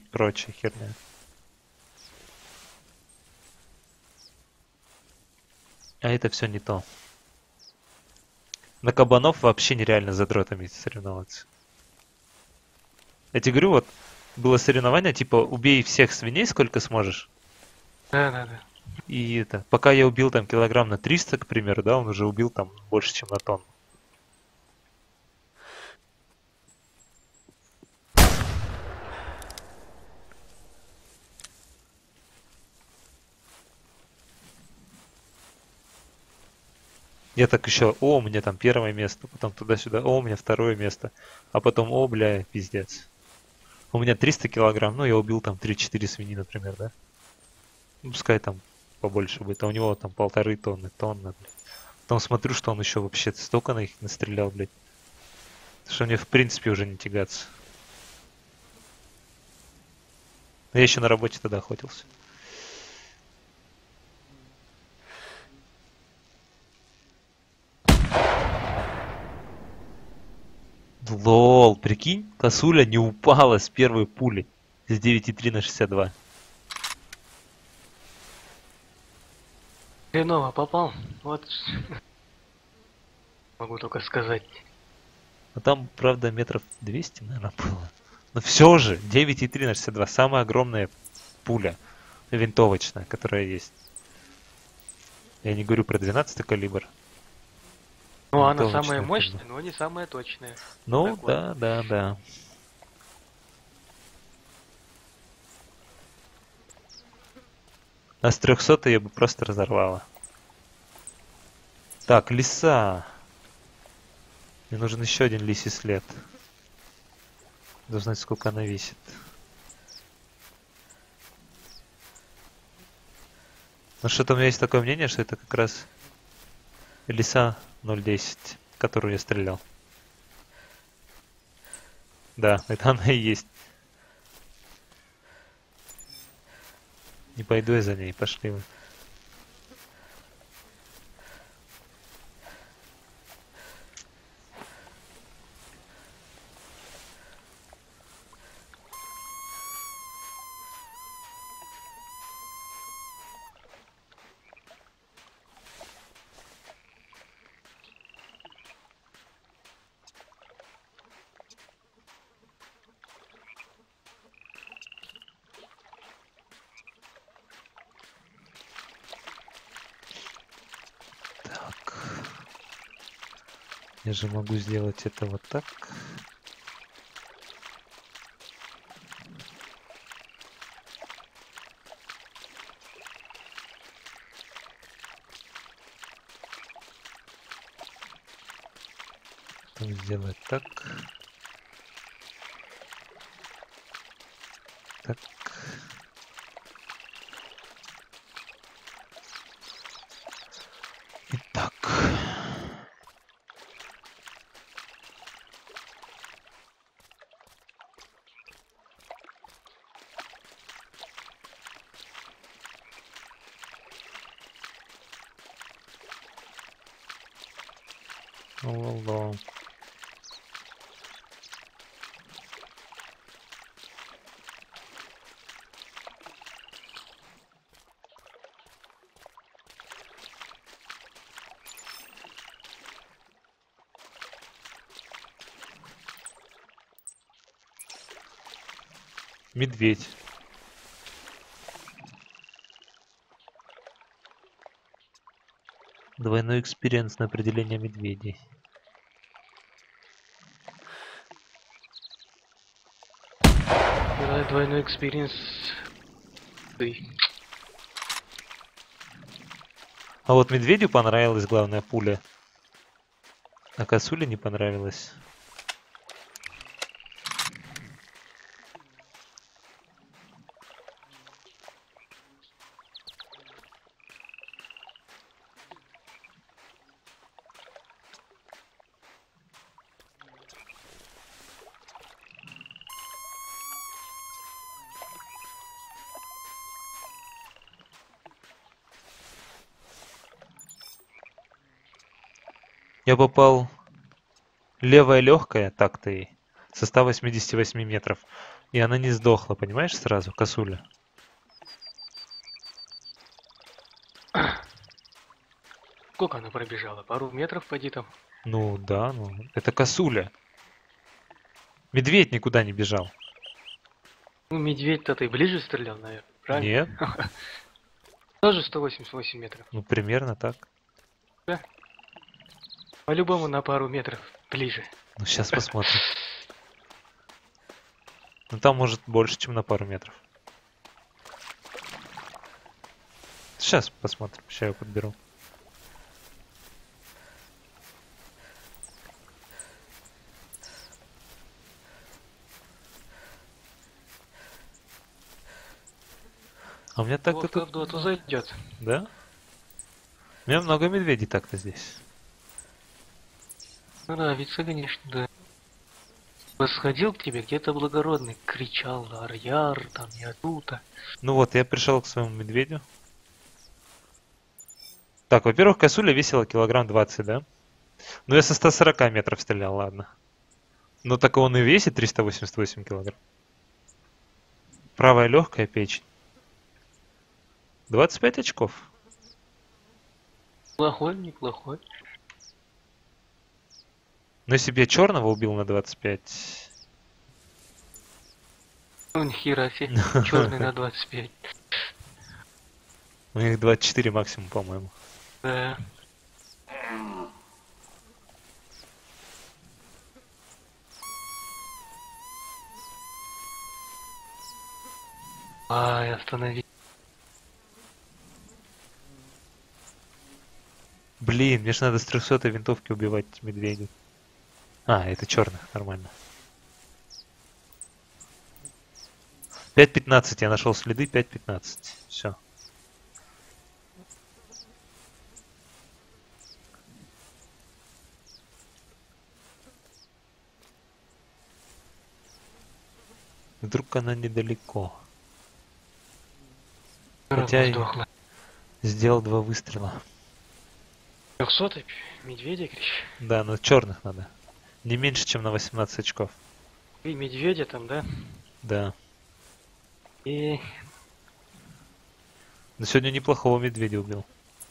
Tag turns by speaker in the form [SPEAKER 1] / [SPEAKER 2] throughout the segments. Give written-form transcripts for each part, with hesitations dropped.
[SPEAKER 1] прочая херня. А это все не то. На кабанов вообще нереально с задротами соревноваться. Я тебе говорю, вот было соревнование, типа убей всех свиней сколько сможешь.
[SPEAKER 2] Да.
[SPEAKER 1] И это, пока я убил там килограмм на 300, к примеру, да, он уже убил там больше, чем на тонну. Я так еще, о, у меня там первое место, потом туда-сюда, о, у меня второе место, а потом, о, бля, пиздец. У меня 300 килограмм, ну, я убил там 3-4 свиньи, например, да? Ну, пускай там побольше будет, а у него там 1,5 тонны, блядь. Потом смотрю, что он еще вообще столько на них настрелял, блядь. Что мне в принципе уже не тягаться. Я еще на работе тогда охотился. Лол, прикинь, косуля не упала с первой пули. С 9,3 на 62.
[SPEAKER 2] Хреново попал. Вот могу только сказать.
[SPEAKER 1] А там, правда, метров 200, наверное, было. Но все же, 9,3 на 62. Самая огромная пуля винтовочная, которая есть. Я не говорю про 12 калибр.
[SPEAKER 2] Ну, она самая
[SPEAKER 1] Винтовочная пуля.
[SPEAKER 2] мощная, но не самая точная.
[SPEAKER 1] Ну,
[SPEAKER 2] Так вот.
[SPEAKER 1] да, да, да. А с 300 я бы просто разорвала. Так, лиса. Мне нужен еще один лисий след. Должен знать, сколько она весит. Но что-то у меня есть такое мнение, что это как раз лиса 0.10, которую я стрелял. Да, это она и есть. Не пойду я за ней, пошли вы. Так. Я же могу сделать это вот так. Потом сделать так. Так. И так. Алло. Медведь. Двойной экспириенс на определение медведей.
[SPEAKER 2] Двойной экспириенс.
[SPEAKER 1] А вот медведю понравилась главная пуля. А косуле не понравилось. Я попал левая легкая, так-то и со 188 метров. И она не сдохла, понимаешь, сразу, косуля.
[SPEAKER 2] Сколько она пробежала? Пару метров поди там.
[SPEAKER 1] Ну да, ну это косуля. Медведь никуда не бежал.
[SPEAKER 2] Ну, медведь-то ты ближе стрелял, наверное. Правильно?
[SPEAKER 1] Нет,
[SPEAKER 2] Тоже 188 метров.
[SPEAKER 1] ну примерно так.
[SPEAKER 2] Да? По-любому на пару метров ближе.
[SPEAKER 1] Ну сейчас посмотрим. Ну там может больше, чем на пару метров. Сейчас посмотрим, сейчас я подберу. А у меня так-то
[SPEAKER 2] Вовка
[SPEAKER 1] тут...
[SPEAKER 2] в доту зайдет.
[SPEAKER 1] Да? У меня много медведей так-то здесь.
[SPEAKER 2] Нравится, конечно, да. Восходил к тебе где-то благородный, кричал Ар-Яр, там я тут-то.
[SPEAKER 1] Ну вот, я пришел к своему медведю. Так, во-первых, косуля весила килограмм 20, да? Ну я со 140 метров стрелял, ладно. Ну так он и весит 388 килограмм. Правая легкая печень. 25 очков.
[SPEAKER 2] Плохой, неплохой.
[SPEAKER 1] Но если бы я черного убил на 25...
[SPEAKER 2] Ну, нихера себе. Черный на 25.
[SPEAKER 1] У них 24 максимум, по-моему.
[SPEAKER 2] Да. Ай, останови.
[SPEAKER 1] Блин, мне же надо с 300 винтовки убивать медведей. А, это черных, нормально. 5.15, я нашел следы, 5.15. Все. Вдруг она недалеко. Хотя и
[SPEAKER 2] Сдохла.
[SPEAKER 1] сделал 2 выстрела.
[SPEAKER 2] 300 медведя, кричь.
[SPEAKER 1] Да, но черных надо. Не меньше, чем на 18 очков.
[SPEAKER 2] И медведя там, да?
[SPEAKER 1] Да.
[SPEAKER 2] И
[SPEAKER 1] Но сегодня неплохого медведя убил.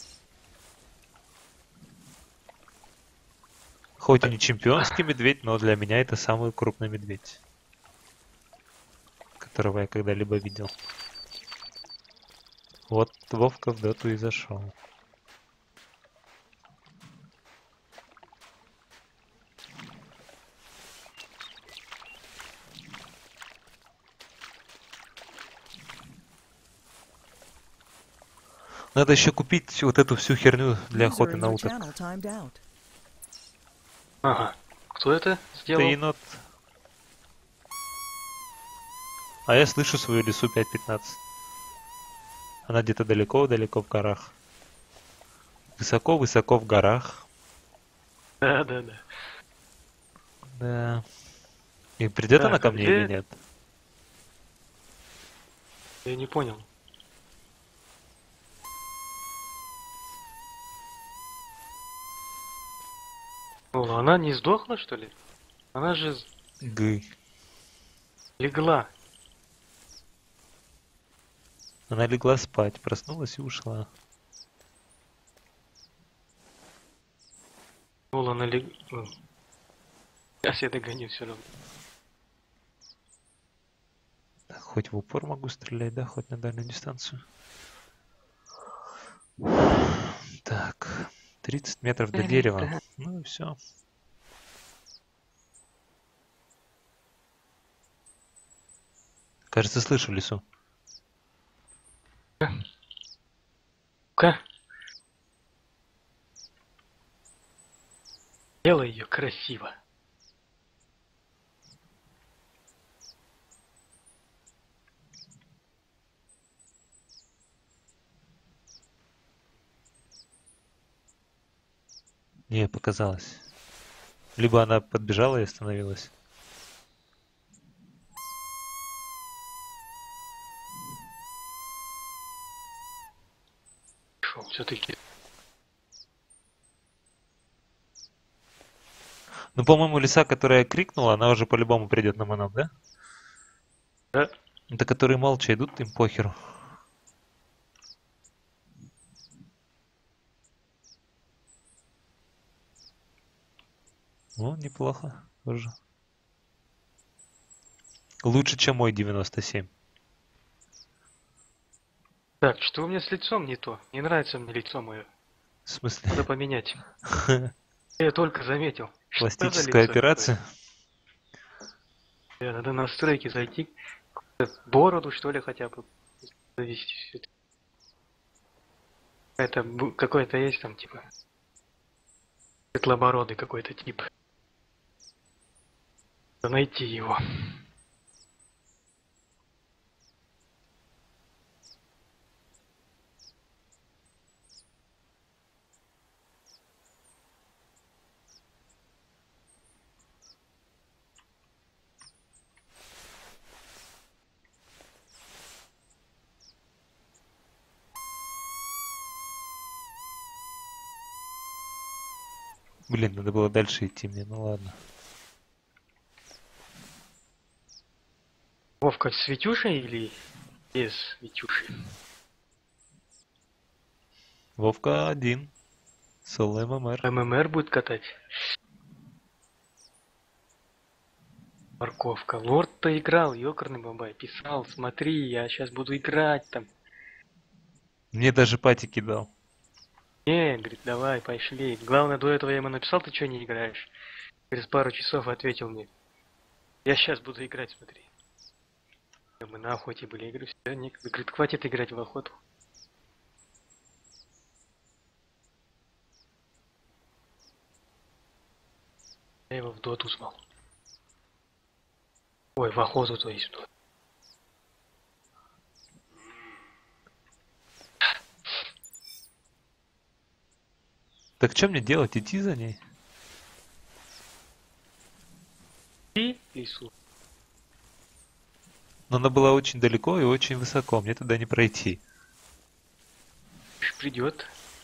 [SPEAKER 1] Хоть и не чемпионский медведь, но для меня это самый крупный медведь, которого я когда-либо видел. Вот Вовка в доту и зашел. Надо еще купить вот эту всю херню для
[SPEAKER 3] User
[SPEAKER 1] охоты
[SPEAKER 3] in
[SPEAKER 1] на
[SPEAKER 3] your
[SPEAKER 1] уток.
[SPEAKER 3] channel timed out.
[SPEAKER 2] ага. Кто это
[SPEAKER 1] Это
[SPEAKER 2] сделал?
[SPEAKER 1] енот. А я слышу свою лису 5.15. Она где-то далеко-далеко в горах. Высоко-высоко в горах.
[SPEAKER 2] Да, да, да.
[SPEAKER 1] Да. И придет
[SPEAKER 2] Так,
[SPEAKER 1] она ко
[SPEAKER 2] а
[SPEAKER 1] мне
[SPEAKER 2] где-
[SPEAKER 1] или нет?
[SPEAKER 2] Я не понял. Ну, она не сдохла, что ли? Она же
[SPEAKER 1] Гы.
[SPEAKER 2] легла.
[SPEAKER 1] Она легла спать, проснулась и ушла.
[SPEAKER 2] Ну, она легла. Сейчас я догоню все равно.
[SPEAKER 1] Так, хоть в упор могу стрелять, да, хоть на дальнюю дистанцию. Так, 30 метров до дерева. Ну и все. Кажется, слышу лесу.
[SPEAKER 2] Ну-ка. Делай ее красиво.
[SPEAKER 1] Не, показалось. Либо она подбежала и остановилась.
[SPEAKER 2] Все-таки.
[SPEAKER 1] Ну, по-моему, лиса, которая крикнула, она уже по-любому придет на манок, да?
[SPEAKER 2] Да?
[SPEAKER 1] Это которые молча идут, им похеру. Ну, неплохо тоже. Лучше, чем мой 97.
[SPEAKER 2] Так, что у меня с лицом не то? Не нравится мне лицо мое.
[SPEAKER 1] В смысле?
[SPEAKER 2] Надо поменять. Я только заметил. Что за
[SPEAKER 1] Пластическая
[SPEAKER 2] лицо какое?
[SPEAKER 1] операция?
[SPEAKER 2] Надо на настройки зайти. Бороду, что ли, хотя бы завести все это. Это какой-то есть там, типа, светлобородый какой-то тип. Надо найти его.
[SPEAKER 1] Блин, надо было дальше идти мне, ну ладно.
[SPEAKER 2] Вовка с Витюшей или без Витюши?
[SPEAKER 1] Вовка один. Соло ММР.
[SPEAKER 2] ММР будет катать. Морковка. Лорд-то играл, ёкарный бабай. Писал, смотри, я сейчас буду играть там.
[SPEAKER 1] Мне даже патики дал.
[SPEAKER 2] Не, говорит, давай, пошли. Главное, до этого я ему написал, ты что не играешь? Через пару часов ответил мне. Я сейчас буду играть, смотри. Мы на охоте были, я говорю, все, некогда. Говорит, хватит играть в охоту. Я его в доту звал. Ой, в охоту, то есть.
[SPEAKER 1] Так что мне делать? Идти за ней?
[SPEAKER 2] И лесу.
[SPEAKER 1] Но она была очень далеко и очень высоко. Мне туда не пройти.
[SPEAKER 2] Придет.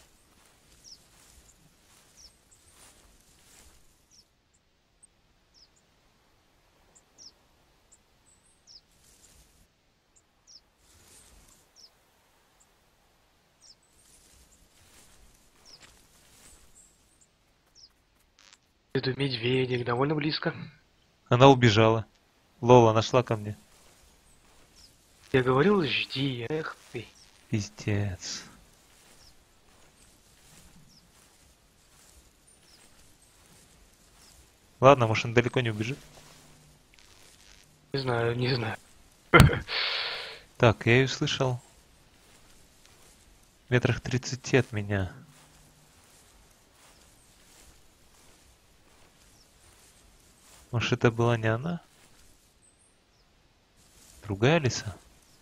[SPEAKER 2] Это медведик, довольно близко.
[SPEAKER 1] Она убежала. Лола нашла ко мне.
[SPEAKER 2] Я говорил, жди, эх ты.
[SPEAKER 1] Пиздец. Ладно, может, он далеко не убежит.
[SPEAKER 2] Не знаю, не знаю.
[SPEAKER 1] Так, я ее слышал. Метрах 30 от меня. Может, это была не она? Другая лиса?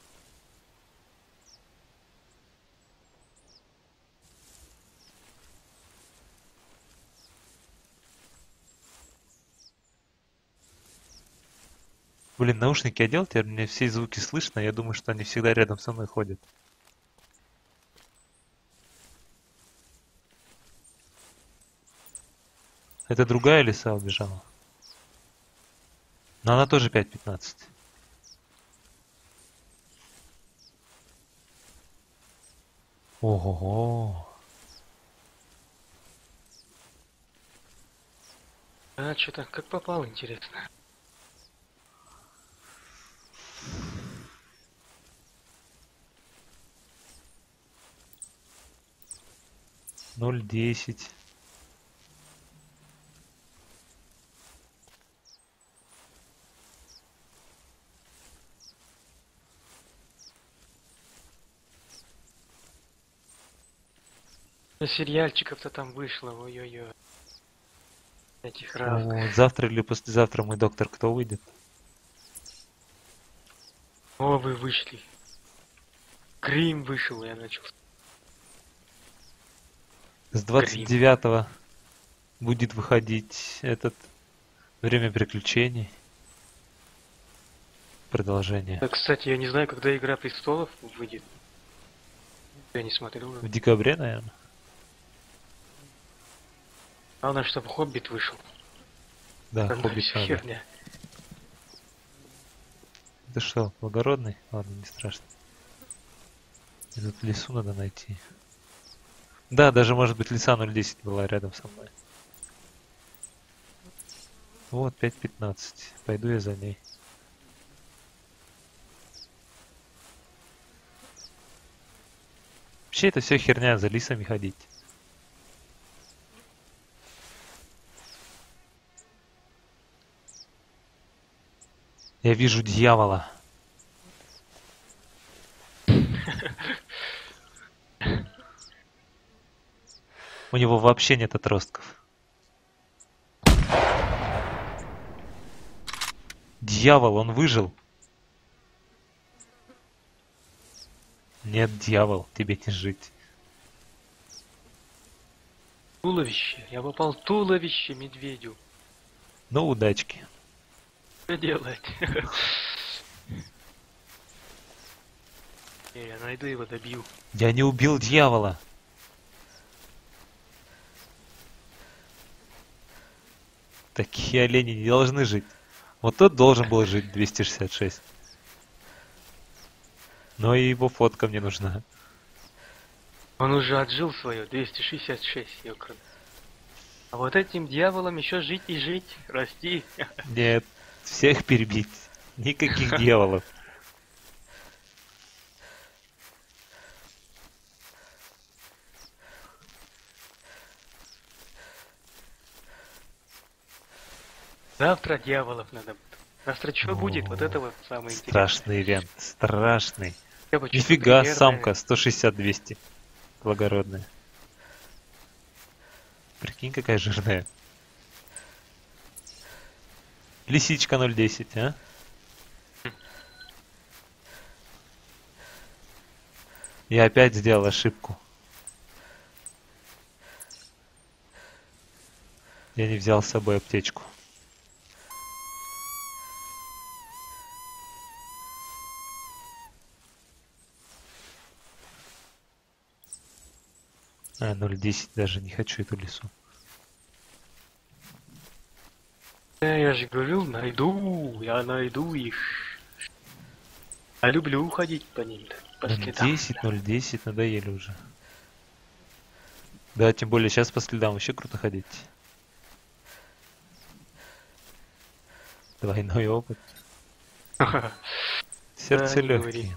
[SPEAKER 1] Блин, наушники одел, теперь мне все звуки слышно. Я думаю, что они всегда рядом со мной ходят. Это другая лиса убежала. Но она тоже 5:15. Ого-го.
[SPEAKER 2] А, что-то как попал, интересно.
[SPEAKER 1] Ноль десять.
[SPEAKER 2] Сериальчиков-то там вышло, ой-ой-ой. Этих разных.
[SPEAKER 1] Вот, завтра или послезавтра мой доктор кто выйдет?
[SPEAKER 2] О, вы вышли. Грим вышел, я начал.
[SPEAKER 1] С
[SPEAKER 2] Грим.
[SPEAKER 1] 29 будет выходить этот «Время приключений». Продолжение.
[SPEAKER 2] Да, кстати, я не знаю, когда Игра Престолов выйдет. Я не смотрел.
[SPEAKER 1] В декабре, наверное.
[SPEAKER 2] Главное, чтобы Хоббит вышел.
[SPEAKER 1] Да,
[SPEAKER 2] Там
[SPEAKER 1] Хоббит
[SPEAKER 2] всё
[SPEAKER 1] надо.
[SPEAKER 2] херня.
[SPEAKER 1] Ты что, благородный? Ладно, не страшно. Мне тут в лесу надо найти. Да, даже может быть лиса 010 была рядом со мной. Вот 5:15. Пойду я за ней. Вообще это все херня, за лисами ходить. Я вижу дьявола. У него вообще нет отростков. Дьявол, он выжил. Нет, дьявол, тебе не жить.
[SPEAKER 2] Туловище. Я попал в туловище медведю.
[SPEAKER 1] Ну, удачки.
[SPEAKER 2] Что делать? Я найду его, добью.
[SPEAKER 1] Я не убил дьявола. Такие олени не должны жить. Вот тот должен был жить 266. Но и его фотка мне нужна.
[SPEAKER 2] Он уже отжил свое 266, ёкрон. А вот этим дьяволом еще жить и жить, расти.
[SPEAKER 1] Нет, всех перебить. Никаких дьяволов.
[SPEAKER 2] Завтра дьяволов надо будет. Завтра что будет? Вот это вот самое интересное.
[SPEAKER 1] Страшный ивент, страшный.
[SPEAKER 2] Я бы что-то
[SPEAKER 1] Нифига,
[SPEAKER 2] примерное.
[SPEAKER 1] самка 160-200. Благородная. Прикинь, какая жирная. Лисичка 010, а? Я опять сделал ошибку. Я не взял с собой аптечку. А, 010, даже не хочу эту лису.
[SPEAKER 2] Я же говорил, я найду их. Я люблю ходить по ним, по следам.
[SPEAKER 1] 010 надоели уже. Да, тем более сейчас по следам вообще круто ходить. Двойной опыт. Сердце
[SPEAKER 2] Да, не говори.
[SPEAKER 1] легкие.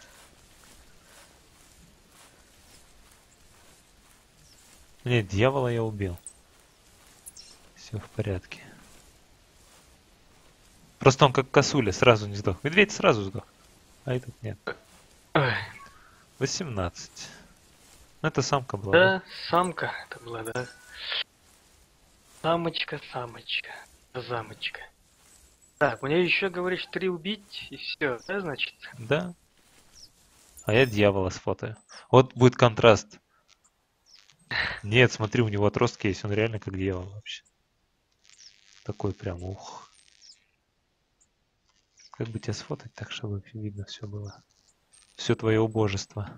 [SPEAKER 1] Нет, дьявола я убил. Все в порядке. Просто он как косуля, сразу не сдох. Медведь сразу сдох. А этот нет.
[SPEAKER 2] Ой,
[SPEAKER 1] 18. Ну, это самка была,
[SPEAKER 2] да, самка это была, да. Самочка, замочка. Так, мне еще, говоришь, 3 убить, и все, да, значит?
[SPEAKER 1] Да? А я дьявола сфотаю. Вот будет контраст. Нет, смотри, у него отростки есть, он реально как дьявол вообще. Такой прям, ух. Как бы тебя сфотать так, чтобы видно все было? Все твое убожество.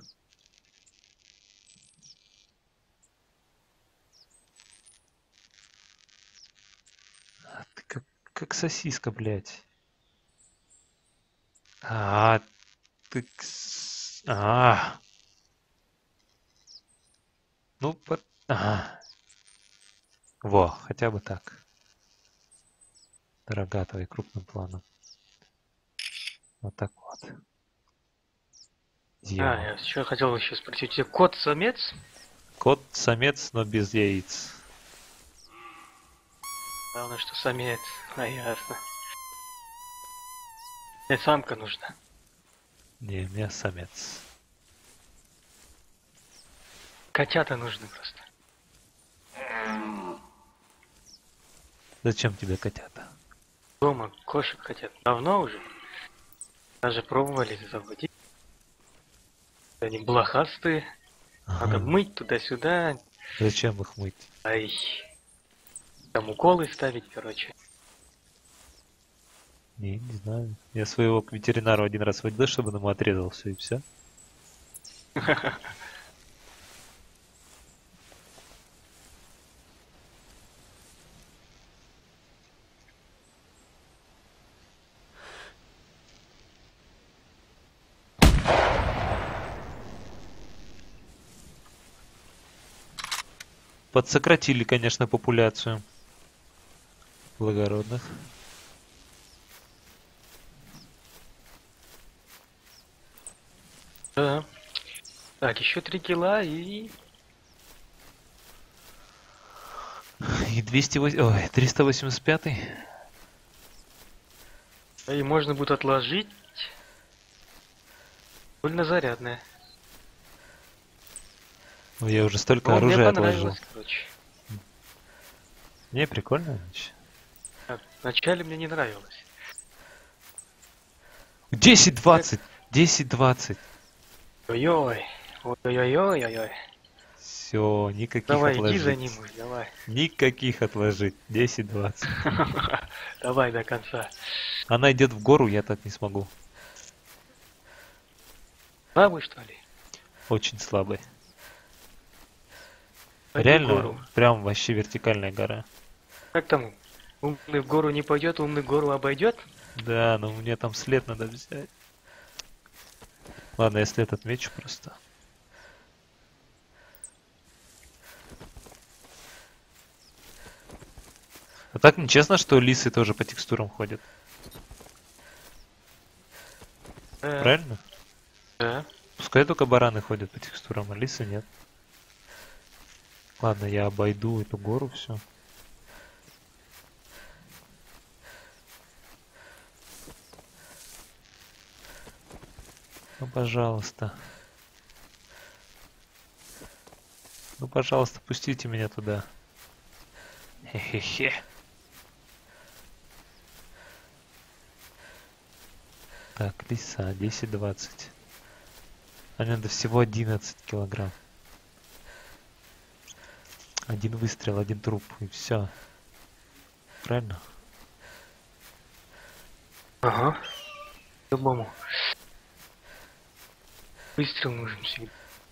[SPEAKER 1] А ты как сосиска, блядь. А, ты... Ну, во, хотя бы так. Рога твои крупным планом. Вот так вот. Дьявол.
[SPEAKER 2] Я еще хотел еще спросить, у тебя кот-самец?
[SPEAKER 1] Кот-самец, но без яиц.
[SPEAKER 2] Главное, что самец. Ясно. Мне самка нужна.
[SPEAKER 1] Не, мне самец.
[SPEAKER 2] Котята нужны просто.
[SPEAKER 1] Зачем тебе котята?
[SPEAKER 2] Дома кошек хотят. Давно уже. Даже пробовали заводить. Они блохастые. Надо
[SPEAKER 1] Ага.
[SPEAKER 2] мыть туда-сюда.
[SPEAKER 1] Зачем их мыть?
[SPEAKER 2] Ай. Там уколы ставить, короче.
[SPEAKER 1] Не знаю. Я своего к ветеринару один раз водил, чтобы он ему отрезал все и все. Подсократили, конечно, популяцию благородных.
[SPEAKER 2] Да. Так, еще 3 кило и...
[SPEAKER 1] И 208... Ой, 385.
[SPEAKER 2] И можно будет отложить. Больно зарядная.
[SPEAKER 1] Ну, я уже столько
[SPEAKER 2] Ну, мне
[SPEAKER 1] оружия отложил.
[SPEAKER 2] понравилось, короче.
[SPEAKER 1] Не, прикольно.
[SPEAKER 2] Так, вначале мне не нравилось.
[SPEAKER 1] 10-20! 10-20!
[SPEAKER 2] Ой-ой. Ой-ой-ой-ой-ой.
[SPEAKER 1] Все, никаких
[SPEAKER 2] Давай, иди
[SPEAKER 1] отложить.
[SPEAKER 2] за ним, давай.
[SPEAKER 1] Никаких отложить. 10-20.
[SPEAKER 2] Давай до конца.
[SPEAKER 1] Она идет в гору, я так не смогу.
[SPEAKER 2] Слабый, что ли?
[SPEAKER 1] Очень слабый.
[SPEAKER 2] Пойди в
[SPEAKER 1] Реально,
[SPEAKER 2] гору.
[SPEAKER 1] прям вообще вертикальная гора.
[SPEAKER 2] Как там? Умный в гору не пойдет, умный гору обойдет?
[SPEAKER 1] Да, но мне там след надо взять. Ладно, я след отмечу просто. А так нечестно, что лисы тоже по текстурам ходят. Правильно?
[SPEAKER 2] Да.
[SPEAKER 1] Пускай только бараны ходят по текстурам, а лисы нет. Ладно, я обойду эту гору, все. Ну, пожалуйста. Ну, пожалуйста, пустите меня туда. Хе-хе-хе. Так, лиса, 10-20. А надо всего 11 килограмм. Один выстрел, один труп, и все. Правильно?
[SPEAKER 2] Ага. По-любому. Выстрел нужен всегда.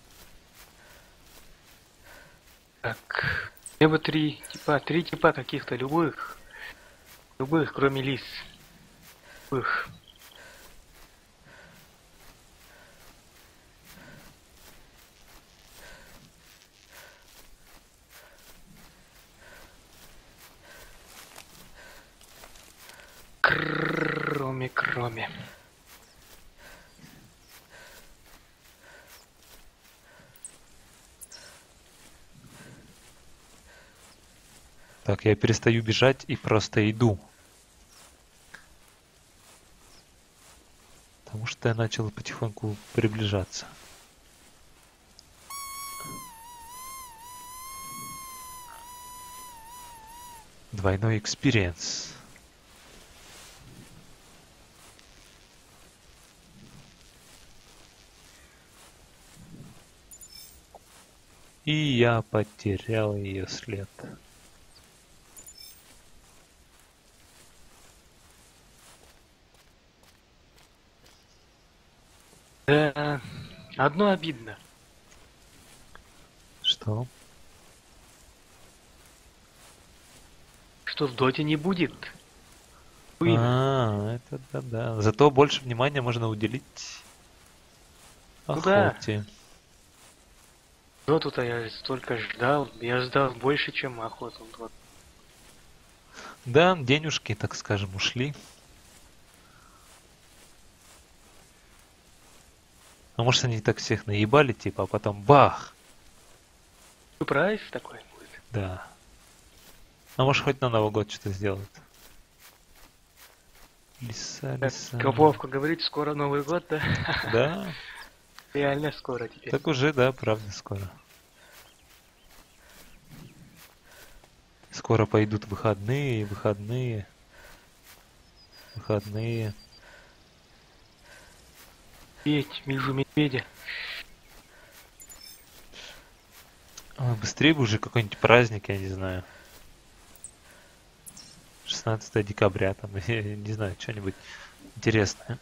[SPEAKER 2] Так. Мне бы три типа каких-то любых. Любых, кроме лис. Любых. Кроме.
[SPEAKER 1] Так, я перестаю бежать и просто иду. Потому что я начал потихоньку приближаться. Двойной экспириенс. И я потерял ее след.
[SPEAKER 2] Да. Одно обидно.
[SPEAKER 1] Что?
[SPEAKER 2] Что в доте не будет.
[SPEAKER 1] А, это да-да. Зато больше внимания можно уделить
[SPEAKER 2] Ну да.
[SPEAKER 1] охоте.
[SPEAKER 2] Доту-то я столько ждал. Я ждал больше, чем охоту. Вот.
[SPEAKER 1] Да, денежки, так скажем, ушли. А может они так всех наебали, типа, а потом бах!
[SPEAKER 2] Прайс такой будет.
[SPEAKER 1] Да. А может хоть на Новый год что-то сделают. Лиса, лиса.
[SPEAKER 2] Как Вовка говорит, скоро Новый год, да?
[SPEAKER 1] Да,
[SPEAKER 2] Реально скоро теперь.
[SPEAKER 1] так уже, да, правда, скоро. Скоро пойдут выходные.
[SPEAKER 2] Петь, вижу медведя.
[SPEAKER 1] Ой, быстрее бы уже какой-нибудь праздник, я не знаю. 16 декабря, там, я не знаю, что-нибудь интересное.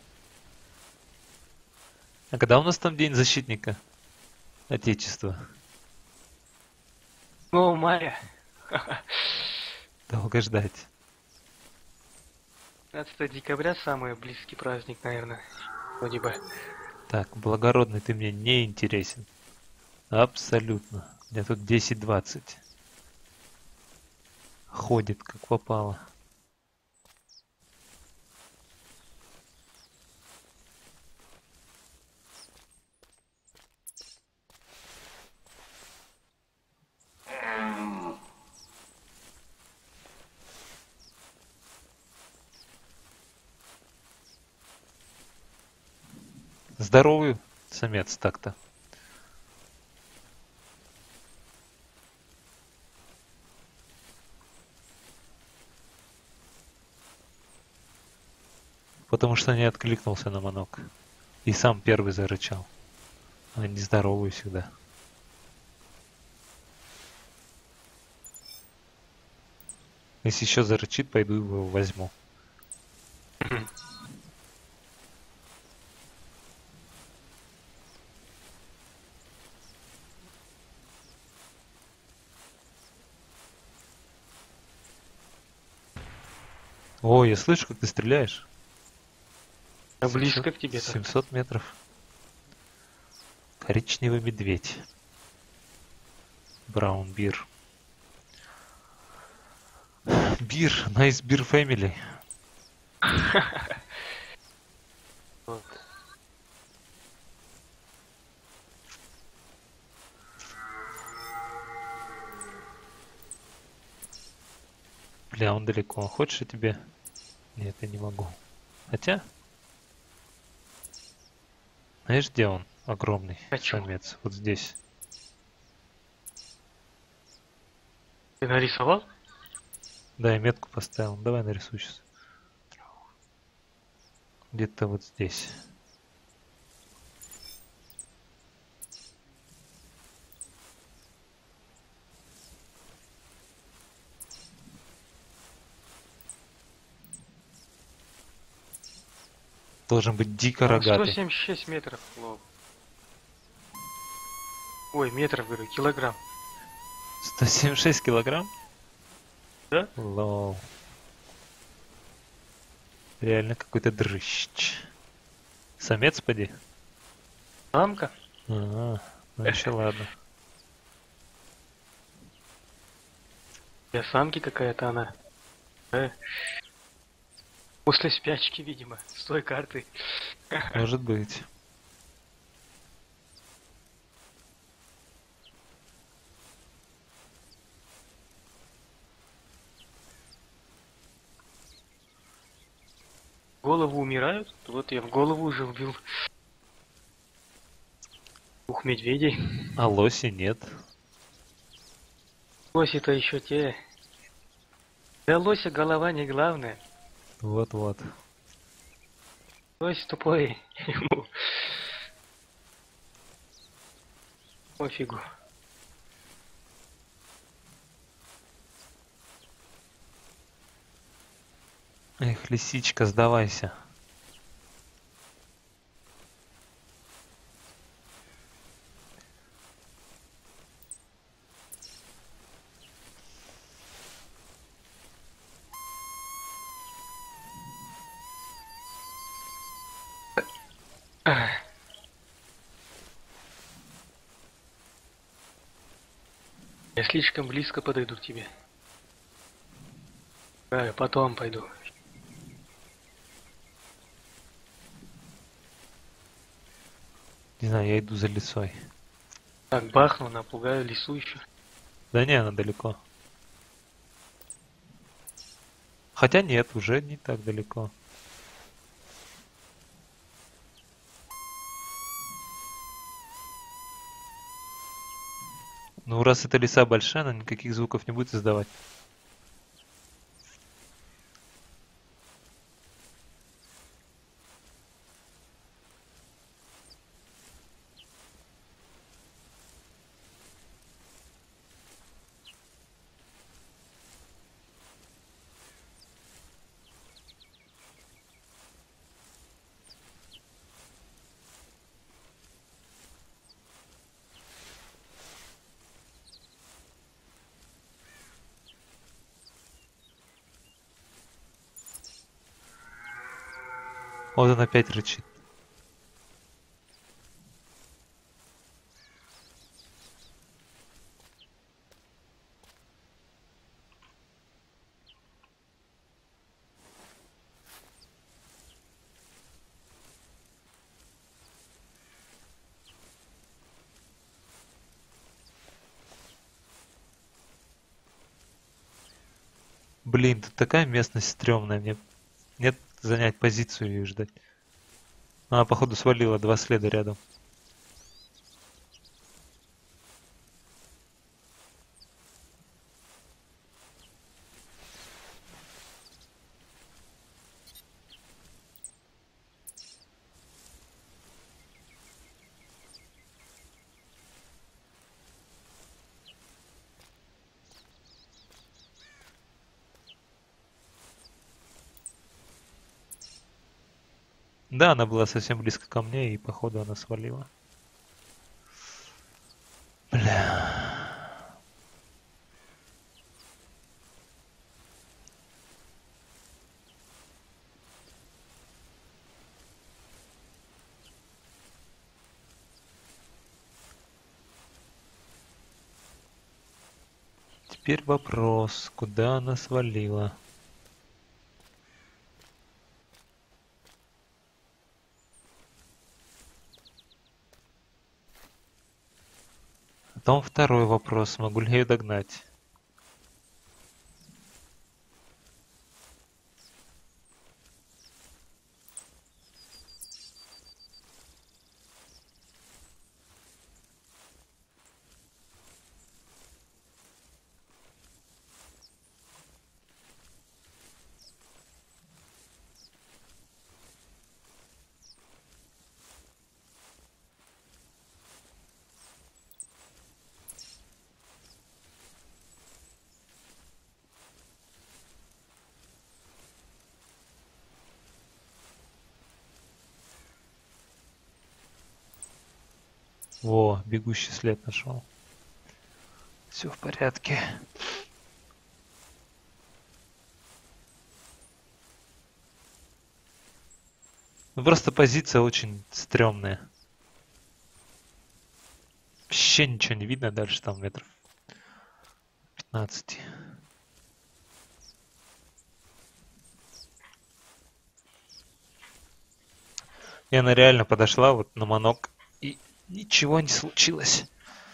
[SPEAKER 1] А когда у нас там День защитника Отечества?
[SPEAKER 2] О, мая.
[SPEAKER 1] Долго ждать.
[SPEAKER 2] 15 декабря самый близкий праздник, наверное. Вроде бы.
[SPEAKER 1] Так, благородный, ты мне не интересен. Абсолютно. У меня тут 10-20. Ходит как попало. Здоровый самец так-то. Потому что не откликнулся на манок. И сам первый зарычал. Они здоровые всегда. Если еще зарычит, пойду его возьму. О, я слышу, как ты стреляешь.
[SPEAKER 2] А близко к тебе-то.
[SPEAKER 1] 700 метров. Коричневый медведь. Браун бир. Бир, nice beer family.
[SPEAKER 2] Вот.
[SPEAKER 1] Бля, он далеко. Хочешь я тебе? Нет, я не могу. Хотя... Знаешь, где он? Огромный
[SPEAKER 2] Хочу.
[SPEAKER 1] самец. Вот здесь.
[SPEAKER 2] Ты нарисовал?
[SPEAKER 1] Да, я метку поставил. Давай нарисую сейчас. Где-то вот здесь. Должен быть дико рогатый.
[SPEAKER 2] 176 метров. Лол. Ой, метров, говорю, килограмм.
[SPEAKER 1] 176 килограмм?
[SPEAKER 2] Да?
[SPEAKER 1] Лол. Реально какой-то дрыщ. Самец, поди?
[SPEAKER 2] Самка?
[SPEAKER 1] Ага, ну еще ладно.
[SPEAKER 2] Для самки какая-то она. После спячки, видимо, с той карты.
[SPEAKER 1] Может быть.
[SPEAKER 2] Голову умирают? Вот я в голову уже убил 2 медведей.
[SPEAKER 1] А лоси нет.
[SPEAKER 2] Лоси-то еще те. Да лося голова не главное.
[SPEAKER 1] Вот-вот.
[SPEAKER 2] Лось тупой. Ему пофигу.
[SPEAKER 1] Эх, лисичка, сдавайся.
[SPEAKER 2] Я слишком близко подойду к тебе. Да, потом пойду.
[SPEAKER 1] Не знаю, я иду за лисой.
[SPEAKER 2] Так, бахну, напугаю лису еще.
[SPEAKER 1] Да не, она далеко. Хотя нет, уже не так далеко. Ну, раз эта лиса большая, она никаких звуков не будет издавать. Вот он опять рычит. Блин, тут такая местность стрёмная. Мне нет занять позицию и ждать. Она, походу, свалила 2 следа рядом. Да, она была совсем близко ко мне, и походу она свалила. Бля. Теперь вопрос, куда она свалила? Потом второй вопрос, могу ли я ее догнать? Во, бегущий след нашел. Все в порядке. Ну просто позиция очень стрёмная. Вообще ничего не видно дальше там метров 15. И она реально подошла вот на манок, и ничего не случилось.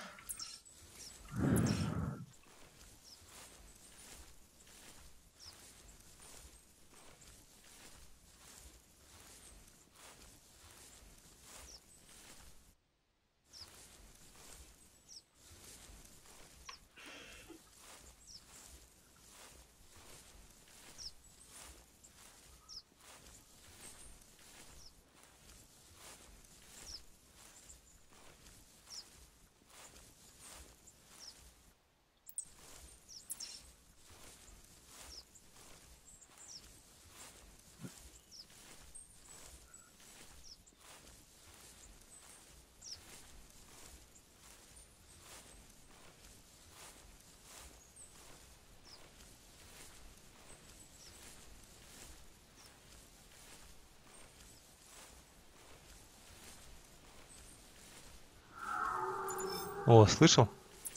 [SPEAKER 1] О, слышал?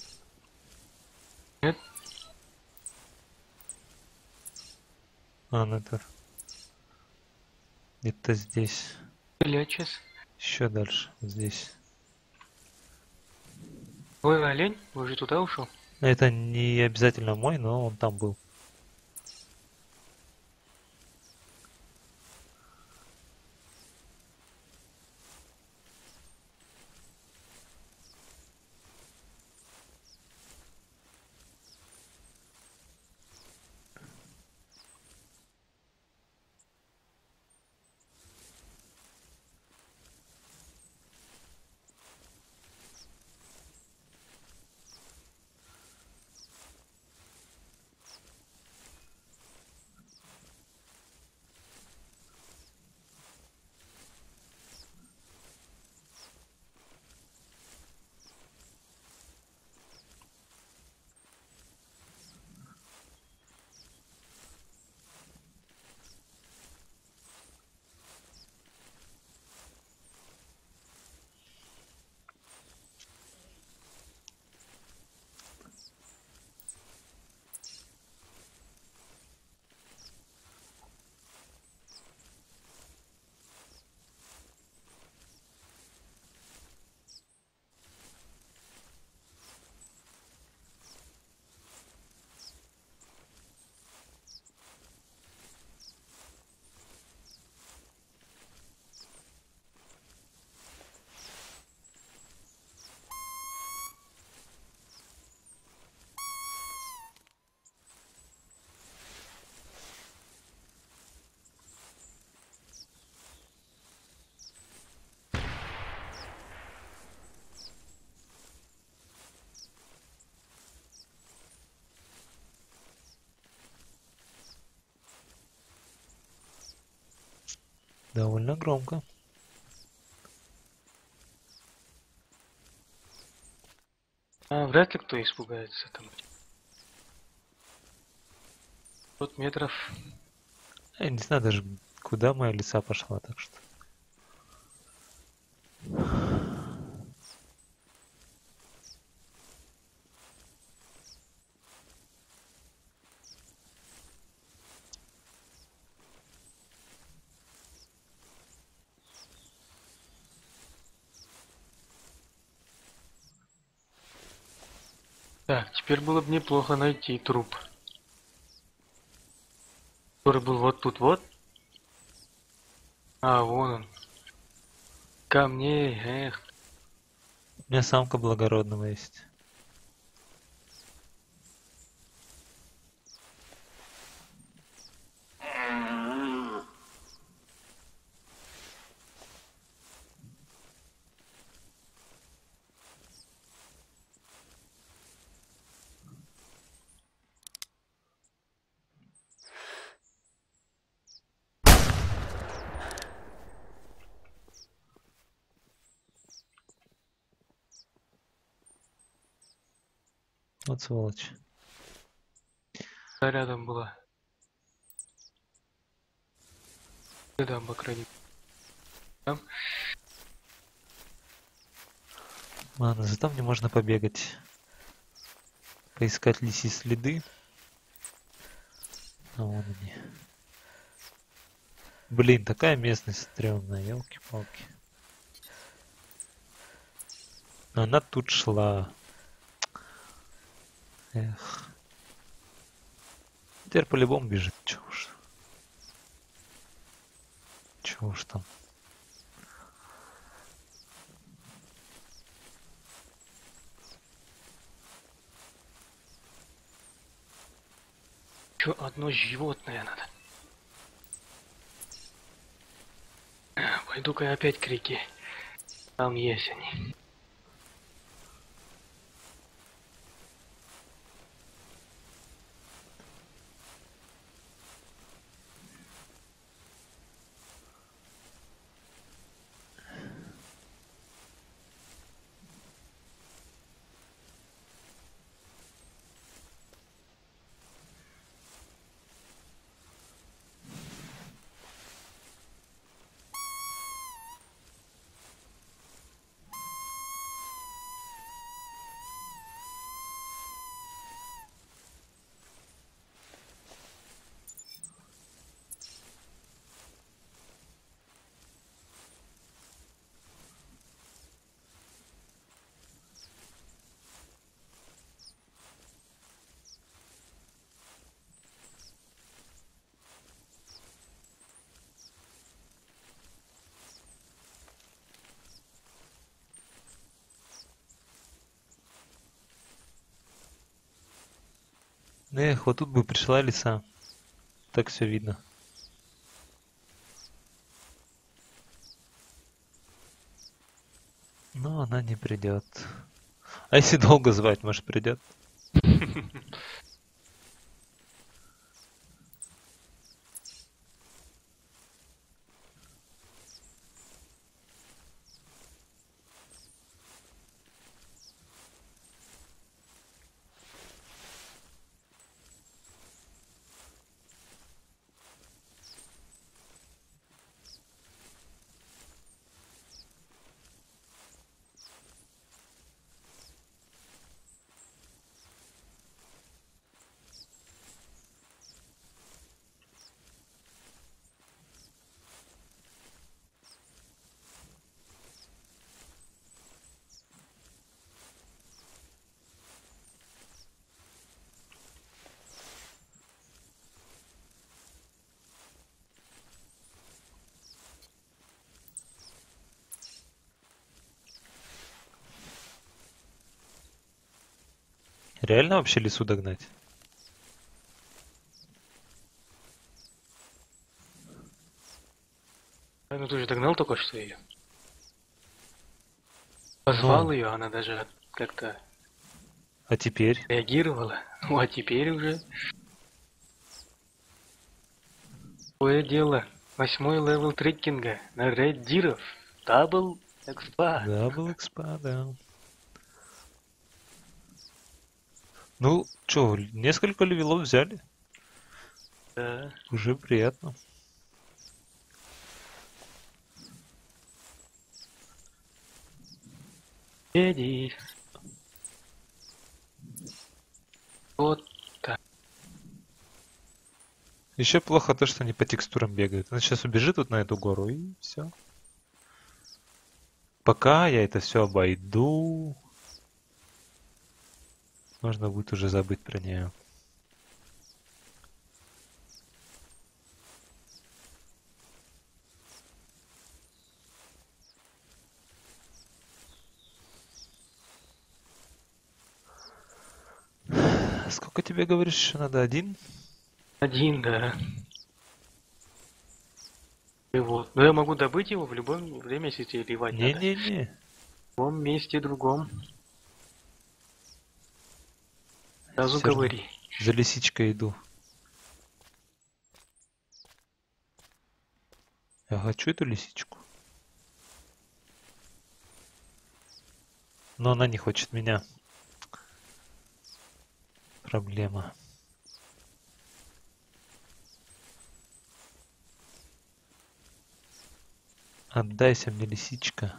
[SPEAKER 2] Нет?
[SPEAKER 1] А, ну это где-то здесь.
[SPEAKER 2] Блядь, сейчас.
[SPEAKER 1] Еще дальше, вот здесь.
[SPEAKER 2] Ой, олень? Вы уже туда ушел?
[SPEAKER 1] Это не обязательно мой, но он там был. Довольно громко.
[SPEAKER 2] Вряд ли кто испугается там. 500 метров.
[SPEAKER 1] Я не знаю даже, куда моя лиса пошла, так что.
[SPEAKER 2] Так, теперь было бы неплохо найти труп. Который был вот тут вот. А, вон он. Камней, эх.
[SPEAKER 1] У меня самка благородного есть. Вот сволочь.
[SPEAKER 2] Рядом была. Рядом, по крайней мере. Там.
[SPEAKER 1] Ладно, зато мне можно побегать. Поискать лиси следы. А вон они. Блин, такая местность стрёмная, елки-палки. Она тут шла. Эх. Теперь по-любому бежит. Чё уж там.
[SPEAKER 2] Чё, одно животное надо. Пойду-ка я опять к реке. Там есть они.
[SPEAKER 1] Эх, вот тут бы пришла лиса. Так все видно. Но она не придет. А если долго звать, может придет? Реально вообще лису догнать?
[SPEAKER 2] Ну ты же догнал только что ее. Позвал
[SPEAKER 1] Ну,
[SPEAKER 2] ее, она даже как-то
[SPEAKER 1] а теперь?
[SPEAKER 2] реагировала. Ну а теперь уже такое дело. 8-й левел трекинга на рейд диров. Дабл экспа.
[SPEAKER 1] Дабл экспа, да. Ну, чё, несколько левелов взяли?
[SPEAKER 2] Да.
[SPEAKER 1] Уже приятно.
[SPEAKER 2] Иди. Вот так.
[SPEAKER 1] Еще плохо то, что они по текстурам бегают. Она сейчас убежит вот на эту гору и все. Пока я это все обойду, можно будет уже забыть про нее. Сколько тебе говоришь, еще надо? Один?
[SPEAKER 2] Один, да. И вот. Но я могу добыть его в любое время, если тебе ливать надо.
[SPEAKER 1] Не-не-не.
[SPEAKER 2] В любом месте другом. Сразу
[SPEAKER 1] Все равно
[SPEAKER 2] говори.
[SPEAKER 1] за лисичкой иду. Я хочу эту лисичку. Но она не хочет меня. Проблема. Отдайся мне, лисичка.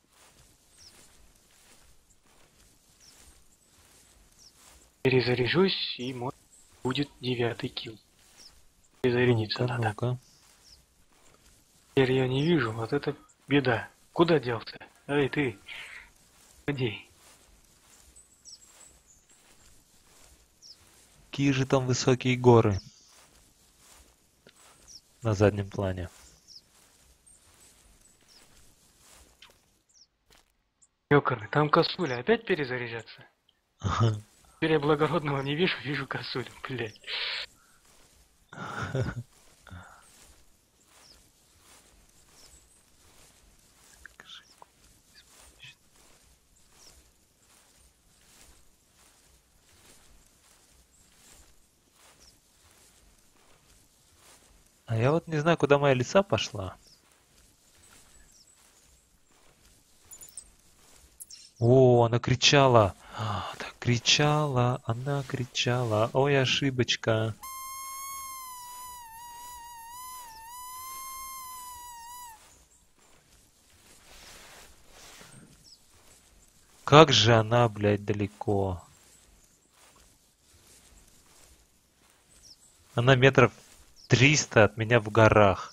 [SPEAKER 2] Перезаряжусь, и мой будет 9-й килл. Перезарядиться
[SPEAKER 1] Ну-ка,
[SPEAKER 2] надо.
[SPEAKER 1] ну-ка.
[SPEAKER 2] Теперь я не вижу, вот это беда. Куда делся? Эй, ты, где?
[SPEAKER 1] Какие же там высокие горы на заднем плане.
[SPEAKER 2] Ёкарный, там косуля, опять перезаряжаться? Теперь я благородного не вижу, вижу косулю, блядь.
[SPEAKER 1] А я вот не знаю, куда моя лиса пошла. О, она кричала. Так кричала, она кричала. Ой, ошибочка. Как же она, блядь, далеко. Она метров 300 от меня в горах.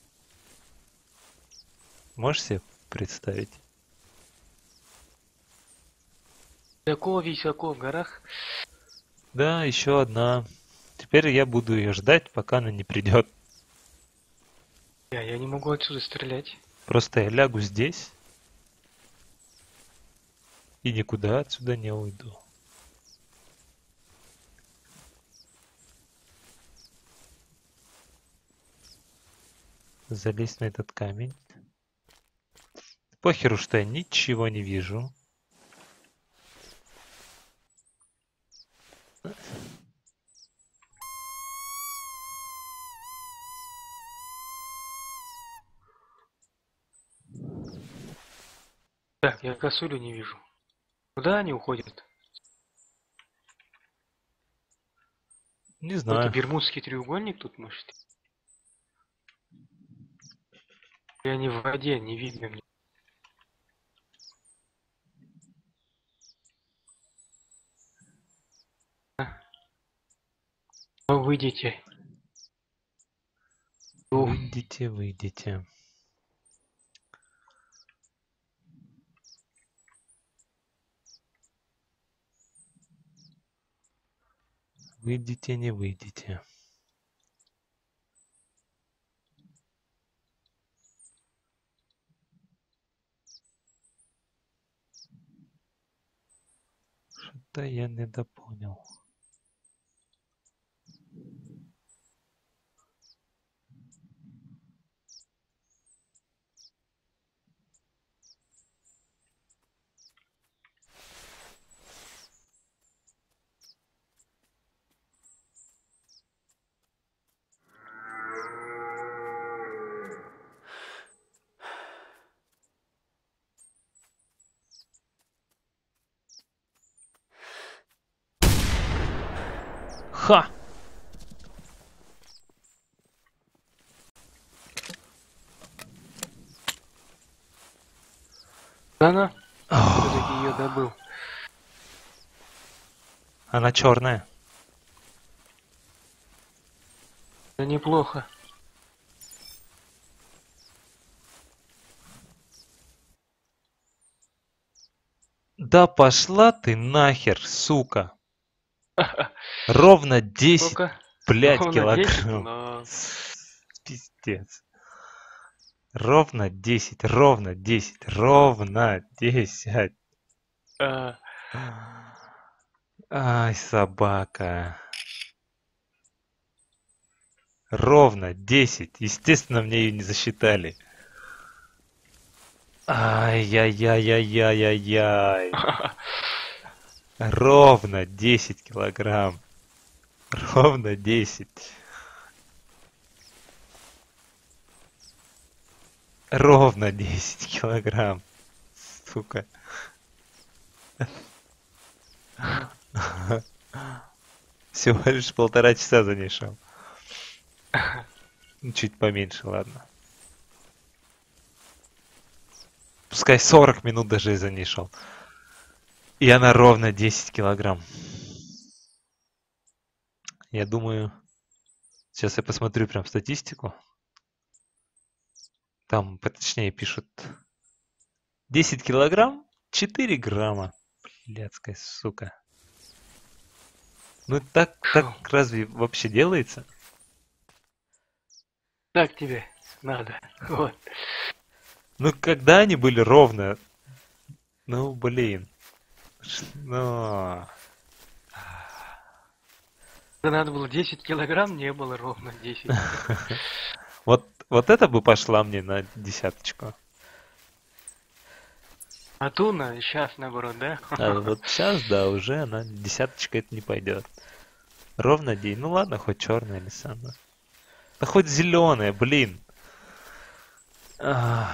[SPEAKER 1] Можешь себе представить?
[SPEAKER 2] Високо в горах.
[SPEAKER 1] Да, еще одна. Теперь я буду ее ждать, пока она не придет.
[SPEAKER 2] Я не могу отсюда стрелять.
[SPEAKER 1] Просто я лягу здесь и никуда отсюда не уйду. Залезть на этот камень. Похеру, что я ничего не вижу.
[SPEAKER 2] Так, я косулю не вижу. Куда они уходят?
[SPEAKER 1] Не
[SPEAKER 2] Какой-то
[SPEAKER 1] знаю.
[SPEAKER 2] бермудский треугольник тут, может? Или они в воде, не видно мне. Ну, выйдите.
[SPEAKER 1] Выйдите, выйдите. Выйдите, не выйдите. Что-то я недопонял. Ха!
[SPEAKER 2] Она
[SPEAKER 1] Ох,
[SPEAKER 2] все-таки ее добыл.
[SPEAKER 1] она черная.
[SPEAKER 2] Да неплохо.
[SPEAKER 1] Да пошла ты нахер, сука. Ровно 10,
[SPEAKER 2] Сколько?
[SPEAKER 1] блядь,
[SPEAKER 2] Ровно 10,
[SPEAKER 1] килограмм.
[SPEAKER 2] но...
[SPEAKER 1] Пиздец. Ровно 10, ровно 10, ровно 10.
[SPEAKER 2] а,
[SPEAKER 1] Ай, собака. Ровно 10. Естественно, мне ее не засчитали. Ай-яй-яй-яй-яй-яй-яй. Ровно 10 килограмм. Ровно 10. Ровно 10 килограмм. Сука. Всего лишь 1,5 часа за ней шел. Ну, чуть поменьше, ладно. Пускай 40 минут даже за ней шел. И она ровно 10 килограмм. Я думаю, сейчас я посмотрю прям статистику. Там поточнее пишут 10 килограмм, 4 грамма. Блядская сука. Ну так
[SPEAKER 2] шо,
[SPEAKER 1] разве вообще делается?
[SPEAKER 2] так тебе надо. Вот.
[SPEAKER 1] Ну когда они были ровно? Ну блин. Ну,
[SPEAKER 2] Да надо было 10 килограмм, не было ровно 10.
[SPEAKER 1] вот это бы пошла мне на десяточку.
[SPEAKER 2] А туна сейчас наоборот, да?
[SPEAKER 1] А вот сейчас, да, уже она десяточка это не пойдет. Ровно день. Ну ладно, хоть черная или самая. Да хоть зеленая, блин. Ах.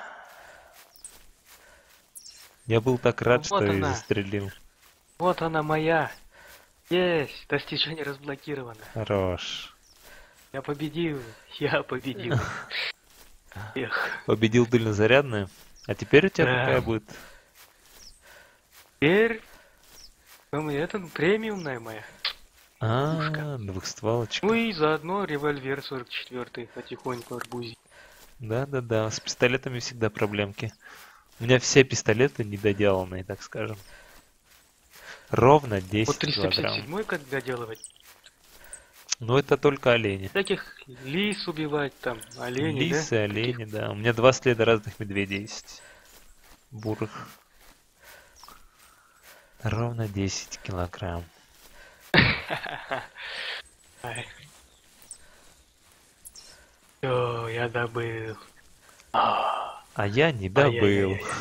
[SPEAKER 1] Я был так рад, что
[SPEAKER 2] Вот
[SPEAKER 1] ее
[SPEAKER 2] она.
[SPEAKER 1] застрелил.
[SPEAKER 2] Вот она моя. Есть. Достижение разблокировано.
[SPEAKER 1] Хорош.
[SPEAKER 2] Я победил. Я победил. Эх.
[SPEAKER 1] Победил дульнозарядную. А теперь у тебя
[SPEAKER 2] Да.
[SPEAKER 1] какая будет?
[SPEAKER 2] Теперь это премиумная моя.
[SPEAKER 1] Двухстволочка.
[SPEAKER 2] Ну и заодно револьвер 44-й потихоньку арбузить.
[SPEAKER 1] Да. С пистолетами всегда проблемки. У меня все пистолеты недоделанные, так скажем. Ровно
[SPEAKER 2] Вот
[SPEAKER 1] 10 килограмм.
[SPEAKER 2] 357-й как доделывать?
[SPEAKER 1] Но это только олени.
[SPEAKER 2] Всяких лис убивать там, оленей, да?
[SPEAKER 1] Лисы, олени, да. У меня 2 следа разных медведей есть. Бурых. Ровно 10 килограмм.
[SPEAKER 2] Все, я добыл.
[SPEAKER 1] А я не добыл.
[SPEAKER 2] Ай-яй-яй-яй.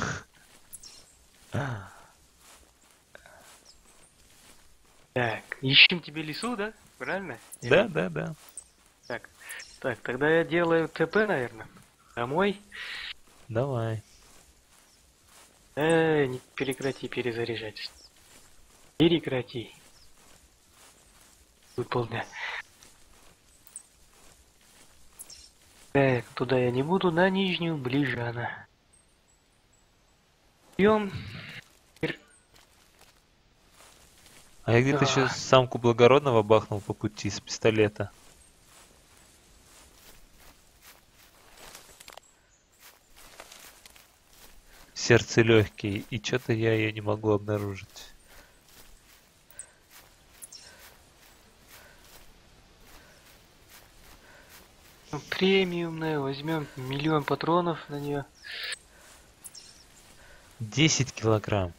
[SPEAKER 2] Так, ищем тебе лесу, да? Правильно? Или-
[SPEAKER 1] Да.
[SPEAKER 2] Так, так, тогда я делаю ТП, наверное. Домой.
[SPEAKER 1] Давай.
[SPEAKER 2] Не прекрати перезаряжать. Прекрати. Выполня. Так, туда я не буду, на нижнюю, ближе она. Идем.
[SPEAKER 1] А я где-то еще самку благородного бахнул по пути с пистолета. Сердце легкие, и что-то я ее не могу обнаружить.
[SPEAKER 2] Премиумная, возьмем 1 000 000 патронов на нее.
[SPEAKER 1] 10 килограмм.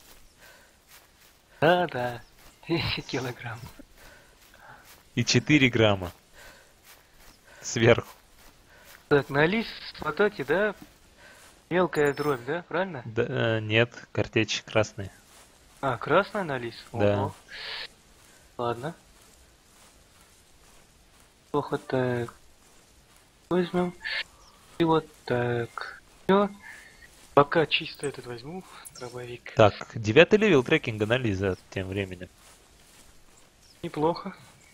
[SPEAKER 2] Да, 10 килограмм.
[SPEAKER 1] И 4 грамма. Сверху.
[SPEAKER 2] Так, на лист смотайте, да? Мелкая дробь, да? Правильно?
[SPEAKER 1] Да, нет, картечь красные.
[SPEAKER 2] А, красная на лист?
[SPEAKER 1] Да.
[SPEAKER 2] Ого. Ладно. Плохо так. Возьмем. И вот так. Все. Пока чисто этот возьму, дробовик.
[SPEAKER 1] Так, 9 левел трекинг анализа тем временем.
[SPEAKER 2] Неплохо.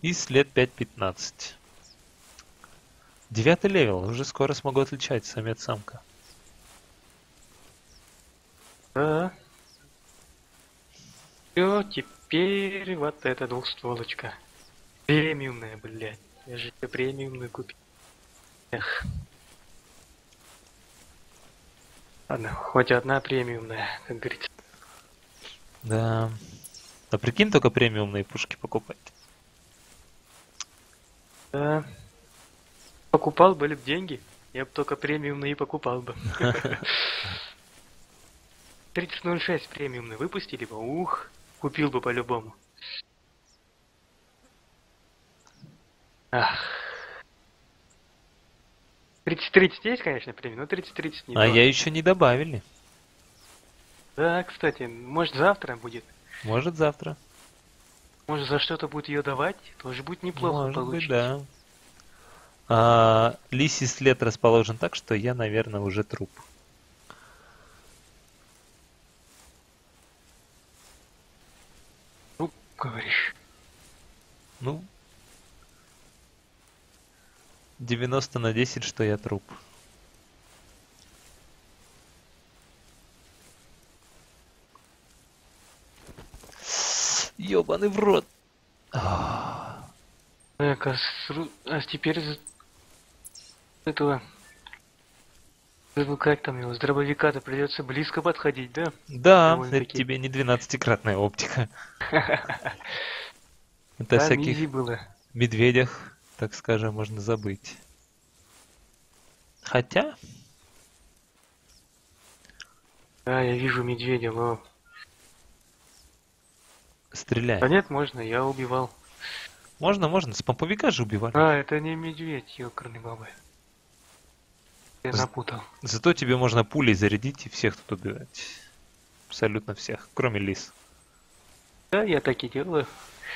[SPEAKER 1] И след 5-15. 9 левел. Уже скоро смогу отличать самец-самка.
[SPEAKER 2] Да. Все, теперь вот эта двухстволочка. Премиумная, блядь. Я же тебе премиумную купил. Эх. Ладно, хоть одна премиумная, как говорится.
[SPEAKER 1] Да. А прикинь, только премиумные пушки покупать.
[SPEAKER 2] Да. Покупал были бы деньги, я бы только премиумные покупал бы. 3006 премиумный выпустили бы, ух, купил бы по-любому. Ах. 3030 есть, конечно, премиум, но 3030 не
[SPEAKER 1] А
[SPEAKER 2] то.
[SPEAKER 1] я еще не добавили.
[SPEAKER 2] Да, кстати, может завтра будет.
[SPEAKER 1] Может завтра.
[SPEAKER 2] Может за что-то будет ее давать, тоже будет неплохо
[SPEAKER 1] Может быть,
[SPEAKER 2] получить.
[SPEAKER 1] да. А, лисий след расположен так, что я, наверное, уже труп.
[SPEAKER 2] Ну, говоришь.
[SPEAKER 1] Ну, 90/10, что я труп. Ёбаный в рот.
[SPEAKER 2] Эка, а теперь этого, как там его, с дробовика-то придется близко подходить, да?
[SPEAKER 1] Да, это
[SPEAKER 2] Довольно-таки.
[SPEAKER 1] тебе не 12-кратная оптика. Это о
[SPEAKER 2] Там изи
[SPEAKER 1] всяких
[SPEAKER 2] было.
[SPEAKER 1] медведях, так скажем, можно забыть. Хотя,
[SPEAKER 2] Да, я вижу медведя, но...
[SPEAKER 1] стреляй.
[SPEAKER 2] Да нет, можно, я убивал.
[SPEAKER 1] Можно, с помповика же убивали.
[SPEAKER 2] А, это не медведь, ёкарный бабы. Я
[SPEAKER 1] З-
[SPEAKER 2] напутал.
[SPEAKER 1] Зато тебе можно пулей зарядить и всех тут убивать. Абсолютно всех, кроме лис.
[SPEAKER 2] Да, я так и делаю.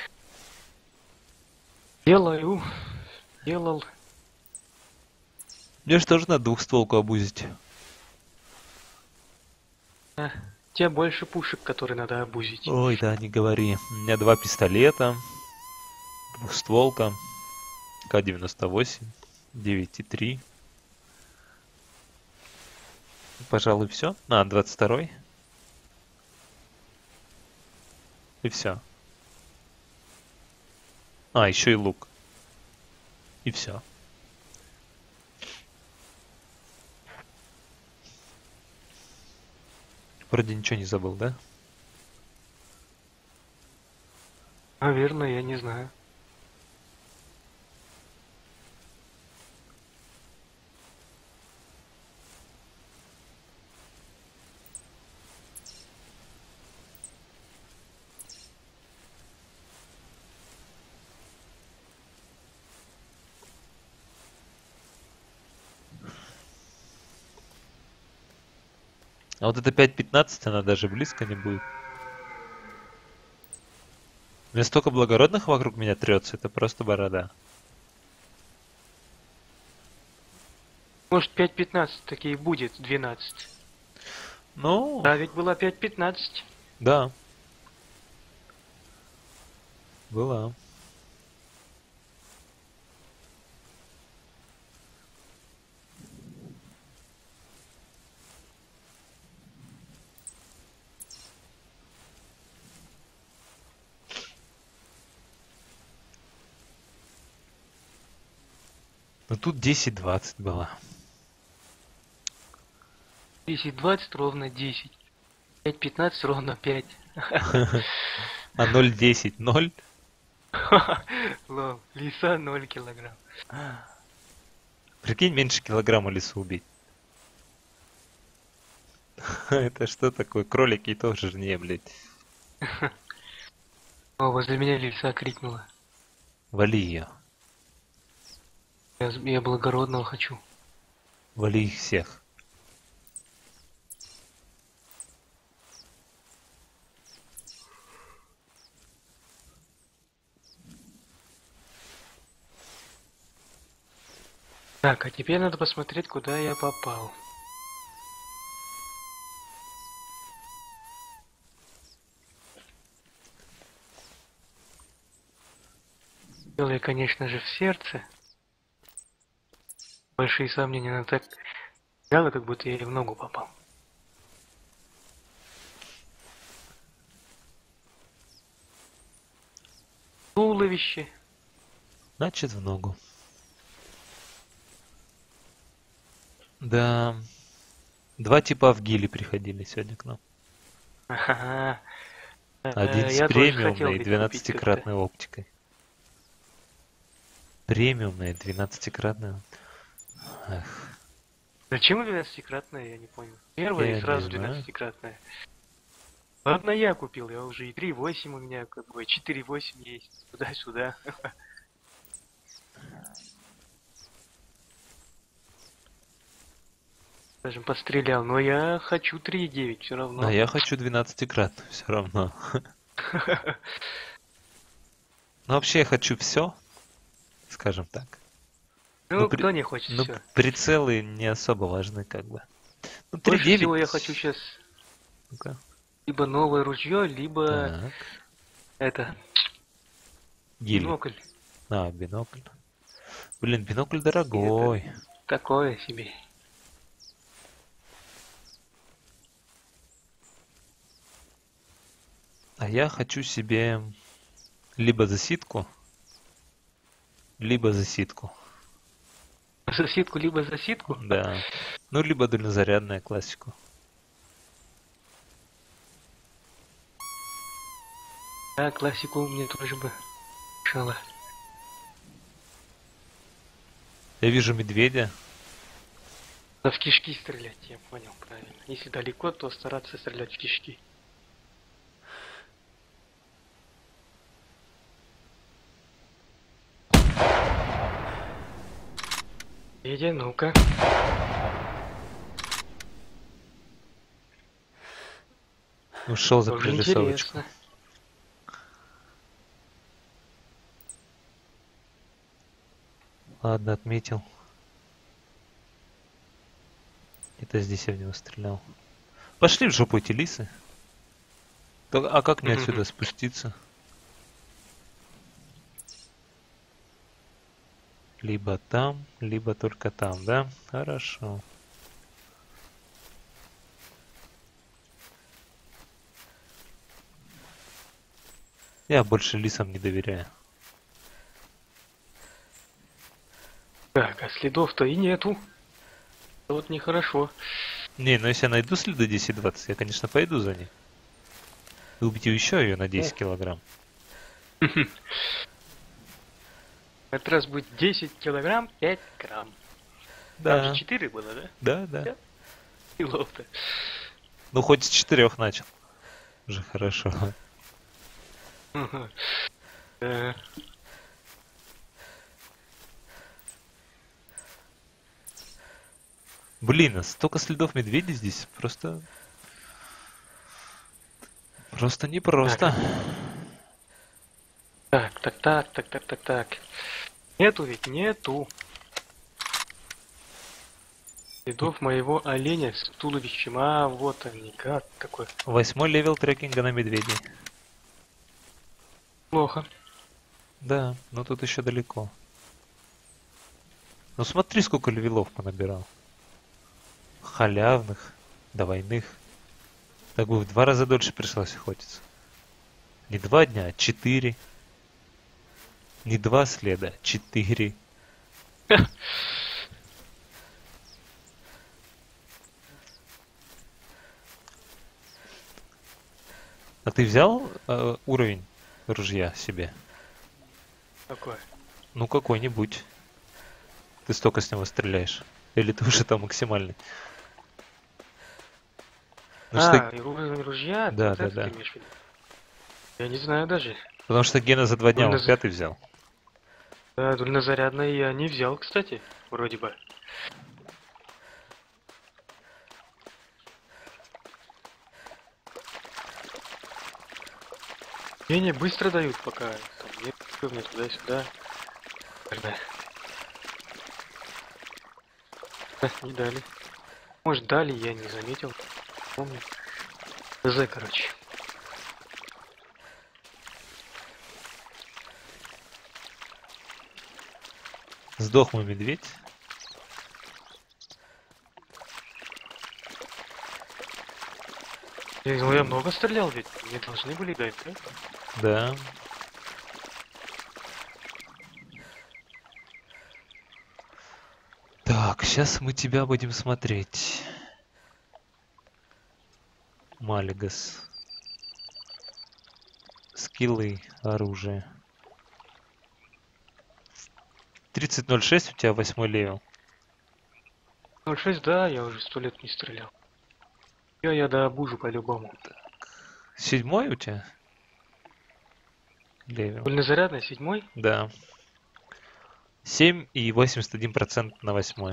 [SPEAKER 2] Делаю. Делал.
[SPEAKER 1] Мне же тоже надо двухстволку обузить.
[SPEAKER 2] А, тебе больше пушек, которые надо обузить.
[SPEAKER 1] Ой, да, не говори. У меня 2 пистолета, двухстволка, К-98, 9,3. Пожалуй, все. 22-й. И все. А, еще и лук. И все. Вроде ничего не забыл, да?
[SPEAKER 2] Наверное, я не знаю.
[SPEAKER 1] А вот это 5-15, она даже близко не будет. У меня столько благородных вокруг меня трется, это просто борода.
[SPEAKER 2] Может 5.15 таки и будет 12.
[SPEAKER 1] Ну,
[SPEAKER 2] Да, ведь было 5.15.
[SPEAKER 1] да. Была. Но тут 10-20 была.
[SPEAKER 2] 10.20 ровно 10. 5.15 ровно 5.
[SPEAKER 1] А 0,10, 0?
[SPEAKER 2] Лол, лиса 0 килограмм.
[SPEAKER 1] Прикинь, меньше килограмма лису убить. Это что такое? Кролики тоже жирнее, блядь.
[SPEAKER 2] О, возле меня лиса крикнула.
[SPEAKER 1] Вали ее.
[SPEAKER 2] Я благородного хочу.
[SPEAKER 1] Вали их всех.
[SPEAKER 2] Так, а теперь надо посмотреть, куда я попал. Дело, конечно же, в сердце. Большие сомнения, но так взяла, как будто я ей в ногу попал. Туловище.
[SPEAKER 1] Значит, в ногу. Да. Два типа в гиле приходили сегодня к нам.
[SPEAKER 2] Ага.
[SPEAKER 1] Один с
[SPEAKER 2] Я тоже хотел
[SPEAKER 1] премиумной и
[SPEAKER 2] ведь купить как-то.
[SPEAKER 1] 12-кратной оптикой. Премиумная, 12-кратная. Эх,
[SPEAKER 2] Зачем 12-кратная, я не понял. Первая и
[SPEAKER 1] я не
[SPEAKER 2] сразу
[SPEAKER 1] знаю.
[SPEAKER 2] 12-кратная. Ладно, я купил, я уже и 3.8 у меня, как бы, 4.8 есть. Туда-сюда. Скажем, пострелял, но я хочу 3.9 все
[SPEAKER 1] А
[SPEAKER 2] равно.
[SPEAKER 1] я хочу 12-кратную все равно. Ну, вообще я хочу все, скажем так. Ну,
[SPEAKER 2] Ну, кто не хочет
[SPEAKER 1] ну,
[SPEAKER 2] все?
[SPEAKER 1] прицелы не особо важны, как бы. Ну,
[SPEAKER 2] Больше
[SPEAKER 1] 3.9.
[SPEAKER 2] всего я хочу сейчас
[SPEAKER 1] Ну-ка.
[SPEAKER 2] либо новое ружье, либо
[SPEAKER 1] Так.
[SPEAKER 2] это,
[SPEAKER 1] Гили.
[SPEAKER 2] бинокль.
[SPEAKER 1] А, бинокль. Блин, бинокль
[SPEAKER 2] И это
[SPEAKER 1] дорогой.
[SPEAKER 2] такое себе.
[SPEAKER 1] А я хочу себе либо засидку, либо засидку.
[SPEAKER 2] Засидку, либо засидку.
[SPEAKER 1] Да. Ну, либо дульнозарядная классику.
[SPEAKER 2] Да, классику мне тоже бы мешало.
[SPEAKER 1] Я вижу медведя.
[SPEAKER 2] Да в кишки стрелять, я понял правильно. Если далеко, то стараться стрелять в кишки. Федя, ну-ка.
[SPEAKER 1] Ушел за
[SPEAKER 2] Тоже
[SPEAKER 1] прорисовочку.
[SPEAKER 2] интересно.
[SPEAKER 1] Ладно, отметил. Это здесь я в него стрелял. Пошли в жопу эти лисы. А как мне отсюда спуститься? Либо там, либо только там, да? Хорошо. Я больше лисам не доверяю.
[SPEAKER 2] Так, а следов-то и нету. Вот нехорошо.
[SPEAKER 1] Не, ну если я найду следы 10-20, я, конечно, пойду за ней. И убью еще ее на 10 килограмм.
[SPEAKER 2] Этот раз будет 10 килограмм, 5 грамм. Там же
[SPEAKER 1] Да,
[SPEAKER 2] 4 было, да?
[SPEAKER 1] да, да.
[SPEAKER 2] Да. Килов-то.
[SPEAKER 1] Ну хоть с 4 начал. Уже хорошо.
[SPEAKER 2] Да.
[SPEAKER 1] Блин, а столько следов медведей здесь. Просто непросто.
[SPEAKER 2] Так. Нету ведь, нету. Следов моего оленя с туловищем. А, вот они, гад какой.
[SPEAKER 1] 8 левел трекинга на медведей.
[SPEAKER 2] Плохо.
[SPEAKER 1] Да, но тут еще далеко. Ну смотри, сколько левелов понабирал. Халявных, двойных. Так бы в 2 раза дольше пришлось охотиться. Не 2 дня, а 4. Не 2 следа, а 4. А ты взял уровень ружья себе?
[SPEAKER 2] Какой?
[SPEAKER 1] Ну какой-нибудь. Ты столько с него стреляешь. Или ты уже там максимальный? Ну что,
[SPEAKER 2] А, и уровень ружья?
[SPEAKER 1] да,
[SPEAKER 2] Вот
[SPEAKER 1] да,
[SPEAKER 2] это ты
[SPEAKER 1] да.
[SPEAKER 2] имеешь в виду? Я не знаю даже.
[SPEAKER 1] Потому что Гена за 2 дня он
[SPEAKER 2] Дульноза-
[SPEAKER 1] 5 взял.
[SPEAKER 2] Да, дульнозарядный я не взял, кстати. Вроде бы. Не быстро дают пока. Там нет, мне туда-сюда. Да, не дали. Может дали, я не заметил. Помню. Короче.
[SPEAKER 1] Сдох мой медведь.
[SPEAKER 2] Я много стрелял ведь. Не должны были дать, да?
[SPEAKER 1] Да. Так, сейчас мы тебя будем смотреть. Малигас. Скиллы, оружие. 30.06 у тебя 8 левел.
[SPEAKER 2] 0,6, да, я уже 100 лет не стрелял. Я дообужу по-любому.
[SPEAKER 1] 7 у тебя левел.
[SPEAKER 2] Вольнозарядный 7-й?
[SPEAKER 1] Да. 7 и 81% на 8.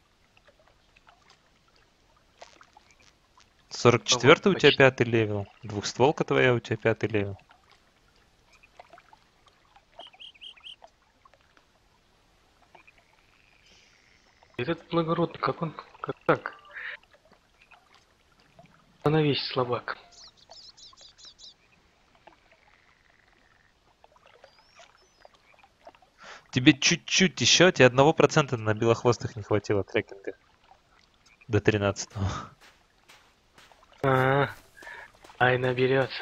[SPEAKER 1] 44 у тебя
[SPEAKER 2] Почти.
[SPEAKER 1] 5 левел. Двухстволка твоя у тебя 5 левел.
[SPEAKER 2] Этот благородный, как он, как так? Она весь слабак.
[SPEAKER 1] Тебе чуть-чуть еще, тебе 1% на белохвостых не хватило трекинга. До 13-го.
[SPEAKER 2] А, ай, наберется.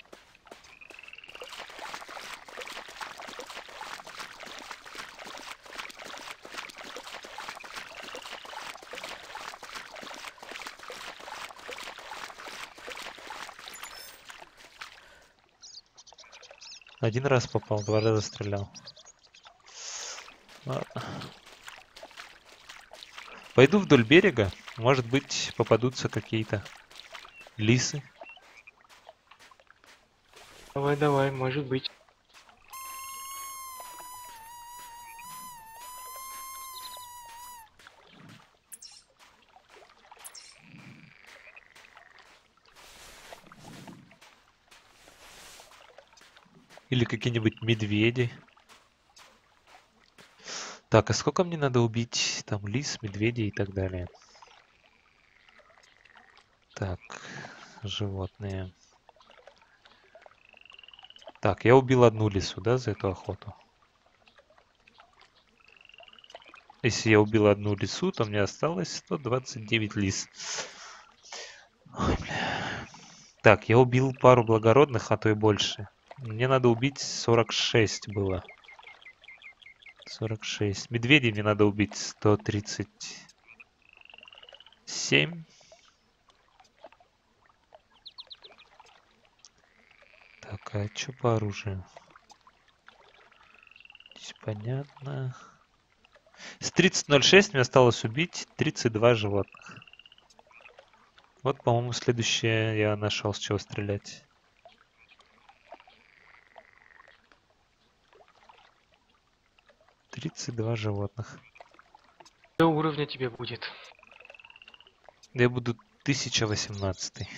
[SPEAKER 1] Один раз попал, 2 раза стрелял. Ладно. Пойду вдоль берега. Может быть, попадутся какие-то лисы.
[SPEAKER 2] Давай, может быть.
[SPEAKER 1] Или какие-нибудь медведи. Так, а сколько мне надо убить там лис, медведей и так далее? Так, животные. Так, я убил одну лису, да, за эту охоту? Если я убил одну лису, то мне осталось 129 лис. Ой, бля. Так, я убил пару благородных, а то и больше. Мне надо убить 46 было. 46. Медведей мне надо убить 137. Так, а что по оружию? Здесь понятно. С 30.06 мне осталось убить 32 животных. Вот, по-моему, следующее я нашел, с чего стрелять. 32 животных.
[SPEAKER 2] До уровня тебе будет.
[SPEAKER 1] Я буду 1018.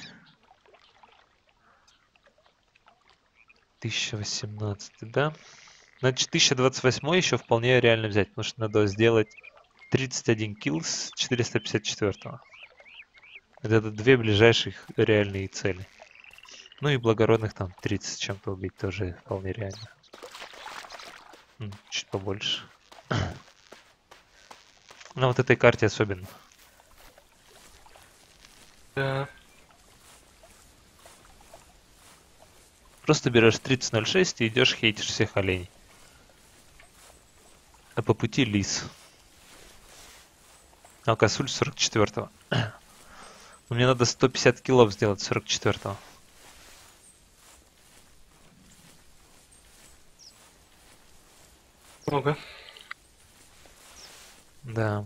[SPEAKER 1] 1018, да? Значит, 1028 еще вполне реально взять, потому что надо сделать 31 килл с 454. Это две ближайших реальные цели. Ну и благородных там 30 с чем-то убить тоже вполне реально. Чуть побольше. На вот этой карте особенно.
[SPEAKER 2] Да.
[SPEAKER 1] Просто берешь 30.06 и идешь хейтишь всех оленей. А по пути лис. Алкасуль 44-го. Мне надо 150 киллов сделать 44-го.
[SPEAKER 2] Много.
[SPEAKER 1] Да.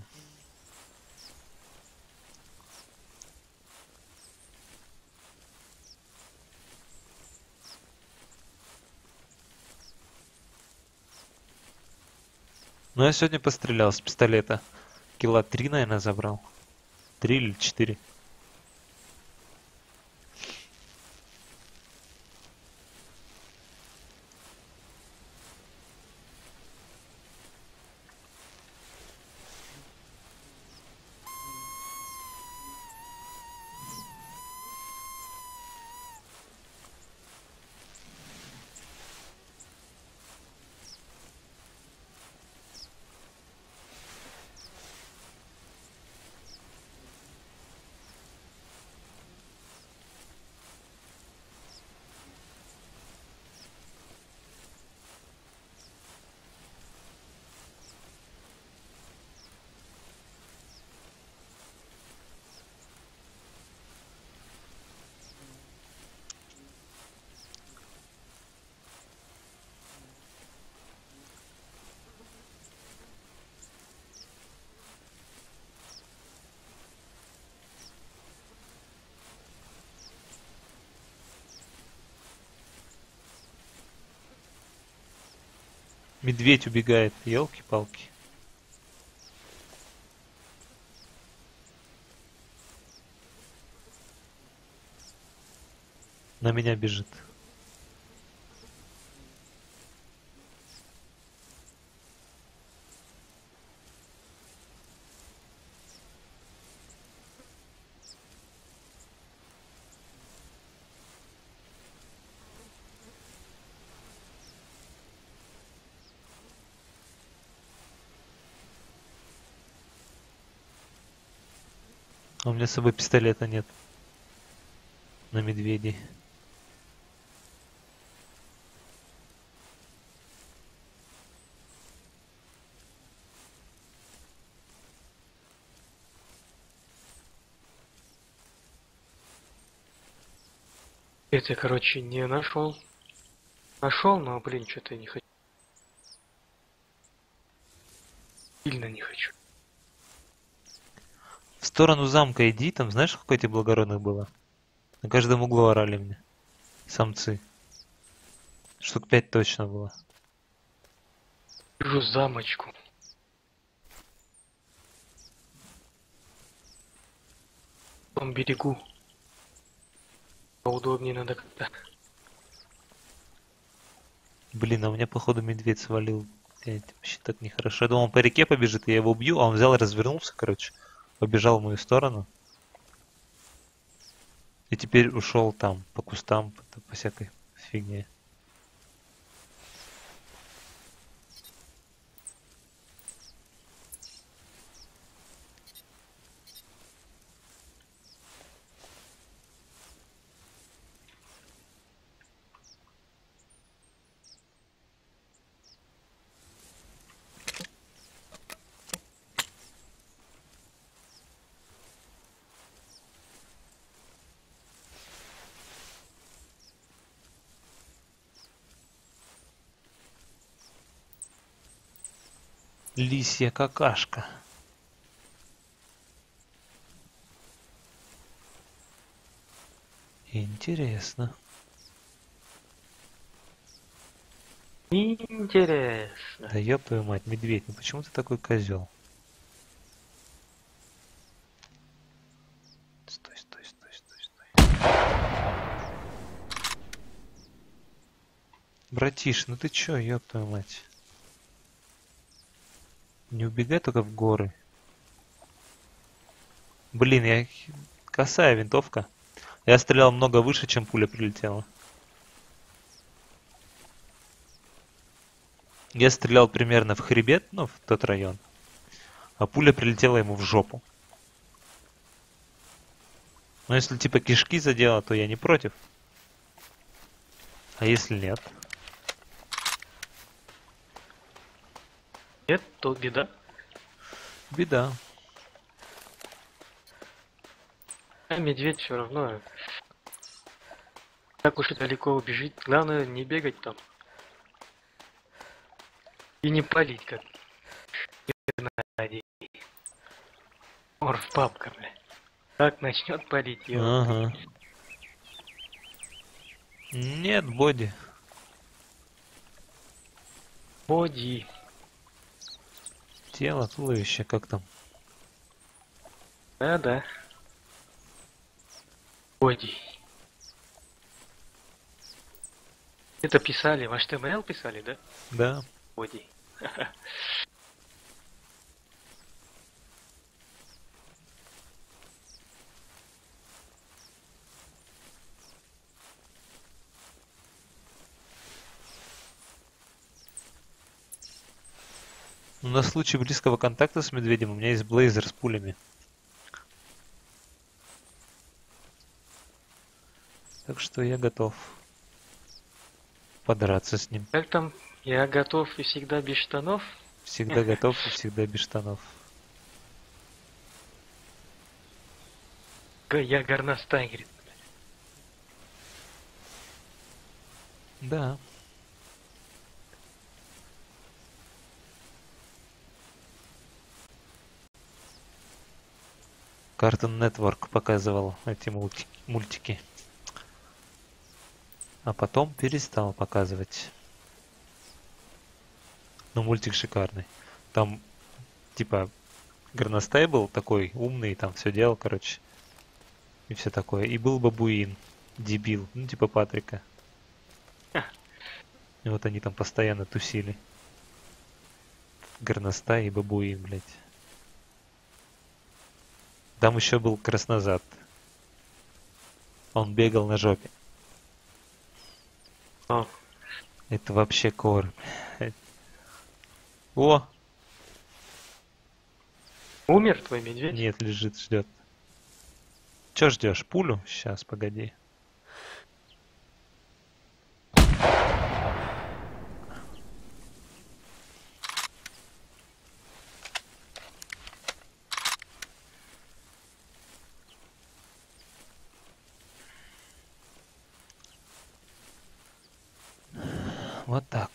[SPEAKER 1] Ну, я сегодня пострелял с пистолета. Килла 3, наверное, забрал. 3 или 4. Медведь убегает, елки-палки. На меня бежит. А у меня с собой пистолета нет. На медведей.
[SPEAKER 2] Это, короче, не нашел. Нашел, но, блин, что-то не хочу. Сильно не хочу.
[SPEAKER 1] В сторону замка иди, там знаешь, сколько этих благородных было? На каждом углу орали мне. Самцы. Штук 5 точно было.
[SPEAKER 2] Вижу замочку. В том берегу. Поудобнее надо как-то.
[SPEAKER 1] Блин, а у меня походу медведь свалил. Блядь, вообще так нехорошо. Я думал, он по реке побежит, я его убью, а он взял и развернулся, короче. Побежал в мою сторону. И теперь ушел там, по кустам, по всякой фигне. Лисья какашка. Интересно.
[SPEAKER 2] Интересно.
[SPEAKER 1] Да ёб твою мать, медведь, ну почему ты такой козел? Стой, стой, стой, стой, стой. Братиш, ну ты чё, ёб твою мать? Не убегай только в горы. Блин, я... Косая винтовка. Я стрелял много выше, чем пуля прилетела. Я стрелял примерно в хребет, ну, в тот район. А пуля прилетела ему в жопу. Но если типа кишки задела, то я не против. А если нет?
[SPEAKER 2] Нет, то беда.
[SPEAKER 1] Беда.
[SPEAKER 2] А медведь все равно. Так уж и далеко убежит. Главное не бегать там. И не палить, как Геннадий. Морф папка, бля. Как начнет палить,
[SPEAKER 1] Ага. Нет, боди.
[SPEAKER 2] Боди.
[SPEAKER 1] Тело, туловище, как там?
[SPEAKER 2] Да-да. Боди. Это писали, в HTML писали, да?
[SPEAKER 1] Да.
[SPEAKER 2] Боди.
[SPEAKER 1] Ну, на случай близкого контакта с медведем у меня есть блейзер с пулями. Так что я готов подраться с ним.
[SPEAKER 2] Как там? Я готов и всегда без штанов?
[SPEAKER 1] Всегда готов и всегда без штанов.
[SPEAKER 2] Я горностай, говорит.
[SPEAKER 1] Да. Cartoon Network показывал эти мультики. А потом перестал показывать. Но мультик шикарный. Там, типа, горностай был такой умный, там все делал, короче. И все такое. И был бабуин. Дебил. Ну, типа Патрика. И вот они там постоянно тусили. Горностай и бабуин, блядь. Там еще был краснозад. Он бегал на жопе.
[SPEAKER 2] О,
[SPEAKER 1] Это вообще кор. блядь. О!
[SPEAKER 2] умер твой медведь?
[SPEAKER 1] Нет, лежит, ждет. Че ждешь? Пулю? Сейчас, погоди. Вот так.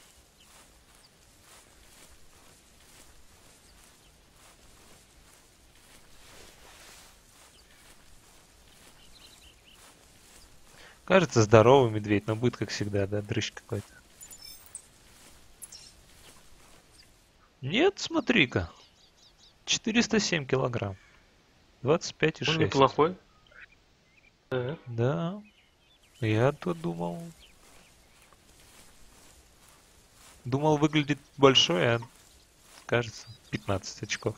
[SPEAKER 1] Кажется, здоровый медведь, но будет, как всегда, да, дрыщ какой-то. Нет, смотри-ка. 407 килограмм.
[SPEAKER 2] Он
[SPEAKER 1] 25,6.
[SPEAKER 2] неплохой. Да.
[SPEAKER 1] Да. Я тут думал. Думал, выглядит большой, а кажется 15 очков.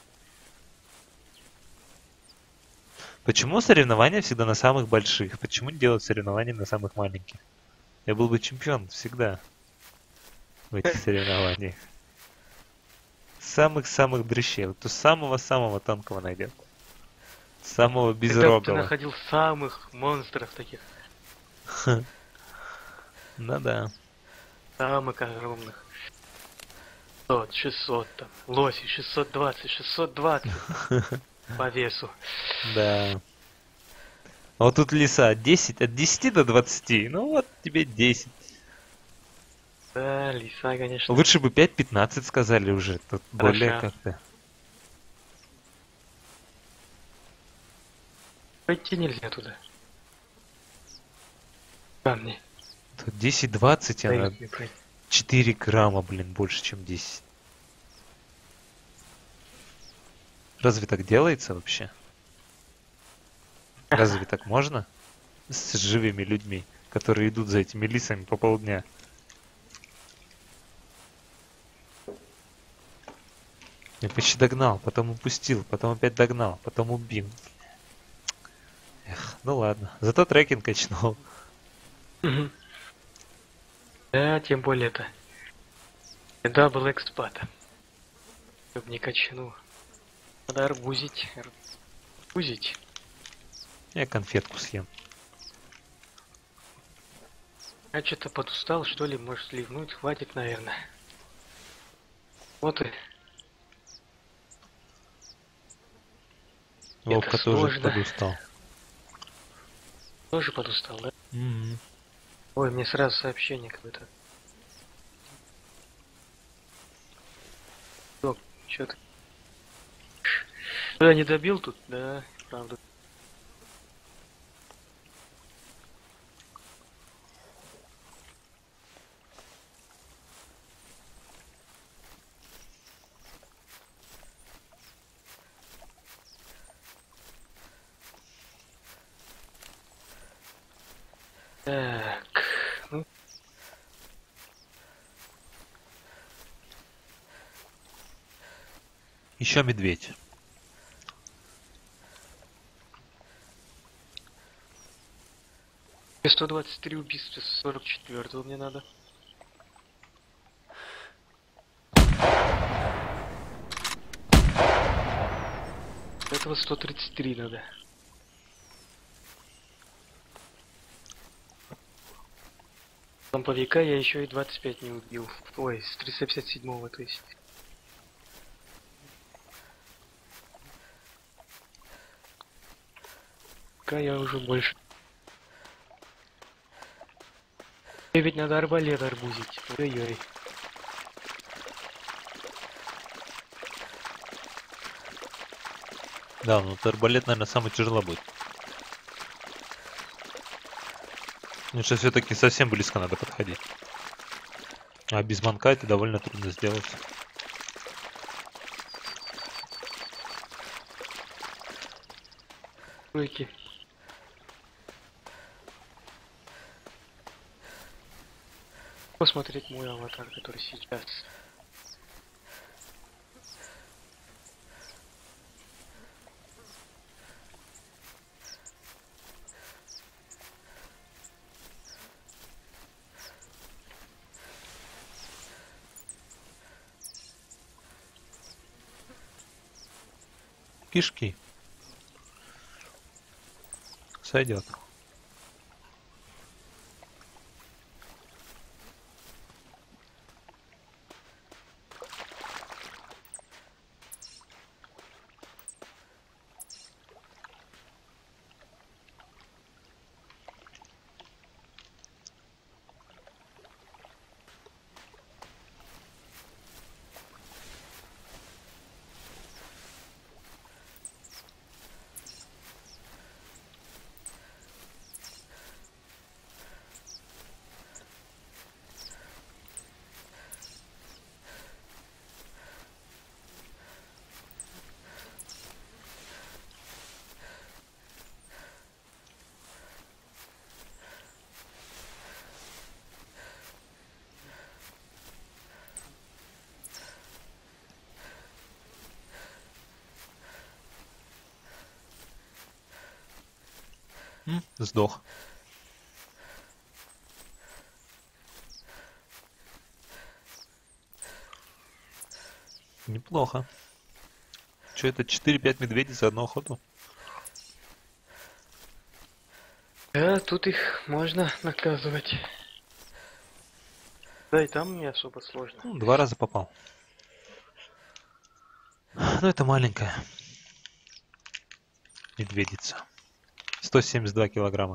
[SPEAKER 1] Почему соревнования всегда на самых больших? Почему не делают соревнования на самых маленьких? Я был бы чемпион всегда в этих соревнованиях. Самых-самых дрыщей. Вот у самого-самого тонкого найдет. Самого
[SPEAKER 2] Когда бы ты
[SPEAKER 1] безрогого.
[SPEAKER 2] находил самых монстров таких,
[SPEAKER 1] Ну да.
[SPEAKER 2] самых огромных. 500, 600 там, лоси 620, 620 по весу.
[SPEAKER 1] Да. А вот тут лиса 10, от 10 до 20. Ну вот тебе 10.
[SPEAKER 2] Да, лиса, конечно.
[SPEAKER 1] Лучше бы 5-15 сказали уже. Тут более
[SPEAKER 2] Хороша.
[SPEAKER 1] как-то.
[SPEAKER 2] Пойти нельзя туда. Камни.
[SPEAKER 1] Тут 10-20, она
[SPEAKER 2] Дают мне пройти.
[SPEAKER 1] 4 грамма, блин, больше, чем 10. Разве так делается вообще? Разве так можно? С живыми людьми, которые идут за этими лисами по полдня. Я почти догнал, потом упустил, потом опять догнал, потом убил. Эх, ну ладно. Зато трекинг качнул.
[SPEAKER 2] Мгм. Да, тем более это. Да, был экспат. Чтоб не качнул. Надо арбузить. Арбузить.
[SPEAKER 1] Я конфетку съем.
[SPEAKER 2] Я что-то подустал, что ли, может сливнуть, хватит, наверное. Вот и
[SPEAKER 1] Вовка тоже
[SPEAKER 2] сложно.
[SPEAKER 1] подустал.
[SPEAKER 2] тоже подустал, да?
[SPEAKER 1] Мгм.
[SPEAKER 2] Ой, мне сразу сообщение какое-то. Что-то. Я не добил тут, да, правда. Так, ну,
[SPEAKER 1] Еще медведь.
[SPEAKER 2] мне 123 убийства с 44-го мне надо. Этого 133 надо. Ламповика я еще и 25 не убил. Ой, с 357-го, то есть. Пока я уже больше. И ведь надо арбалет арбузить. Ой-ой.
[SPEAKER 1] Да, ну вот арбалет, наверное, самый тяжело будет. Потому что все-таки совсем близко надо подходить. А без манка это довольно трудно сделать.
[SPEAKER 2] Выйти. Посмотреть мой аватар, который сейчас.
[SPEAKER 1] Кишки. Сойдет. Сдох. Неплохо. Что это 4-5 медведей за одну охоту?
[SPEAKER 2] Да, тут их можно наказывать. Да, и там не особо сложно.
[SPEAKER 1] Ну, 2 раза попал. Ну, это маленькая медведица. 172 килограмма.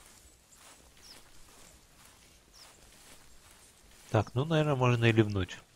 [SPEAKER 1] Так, ну, наверное, можно и ливнуть.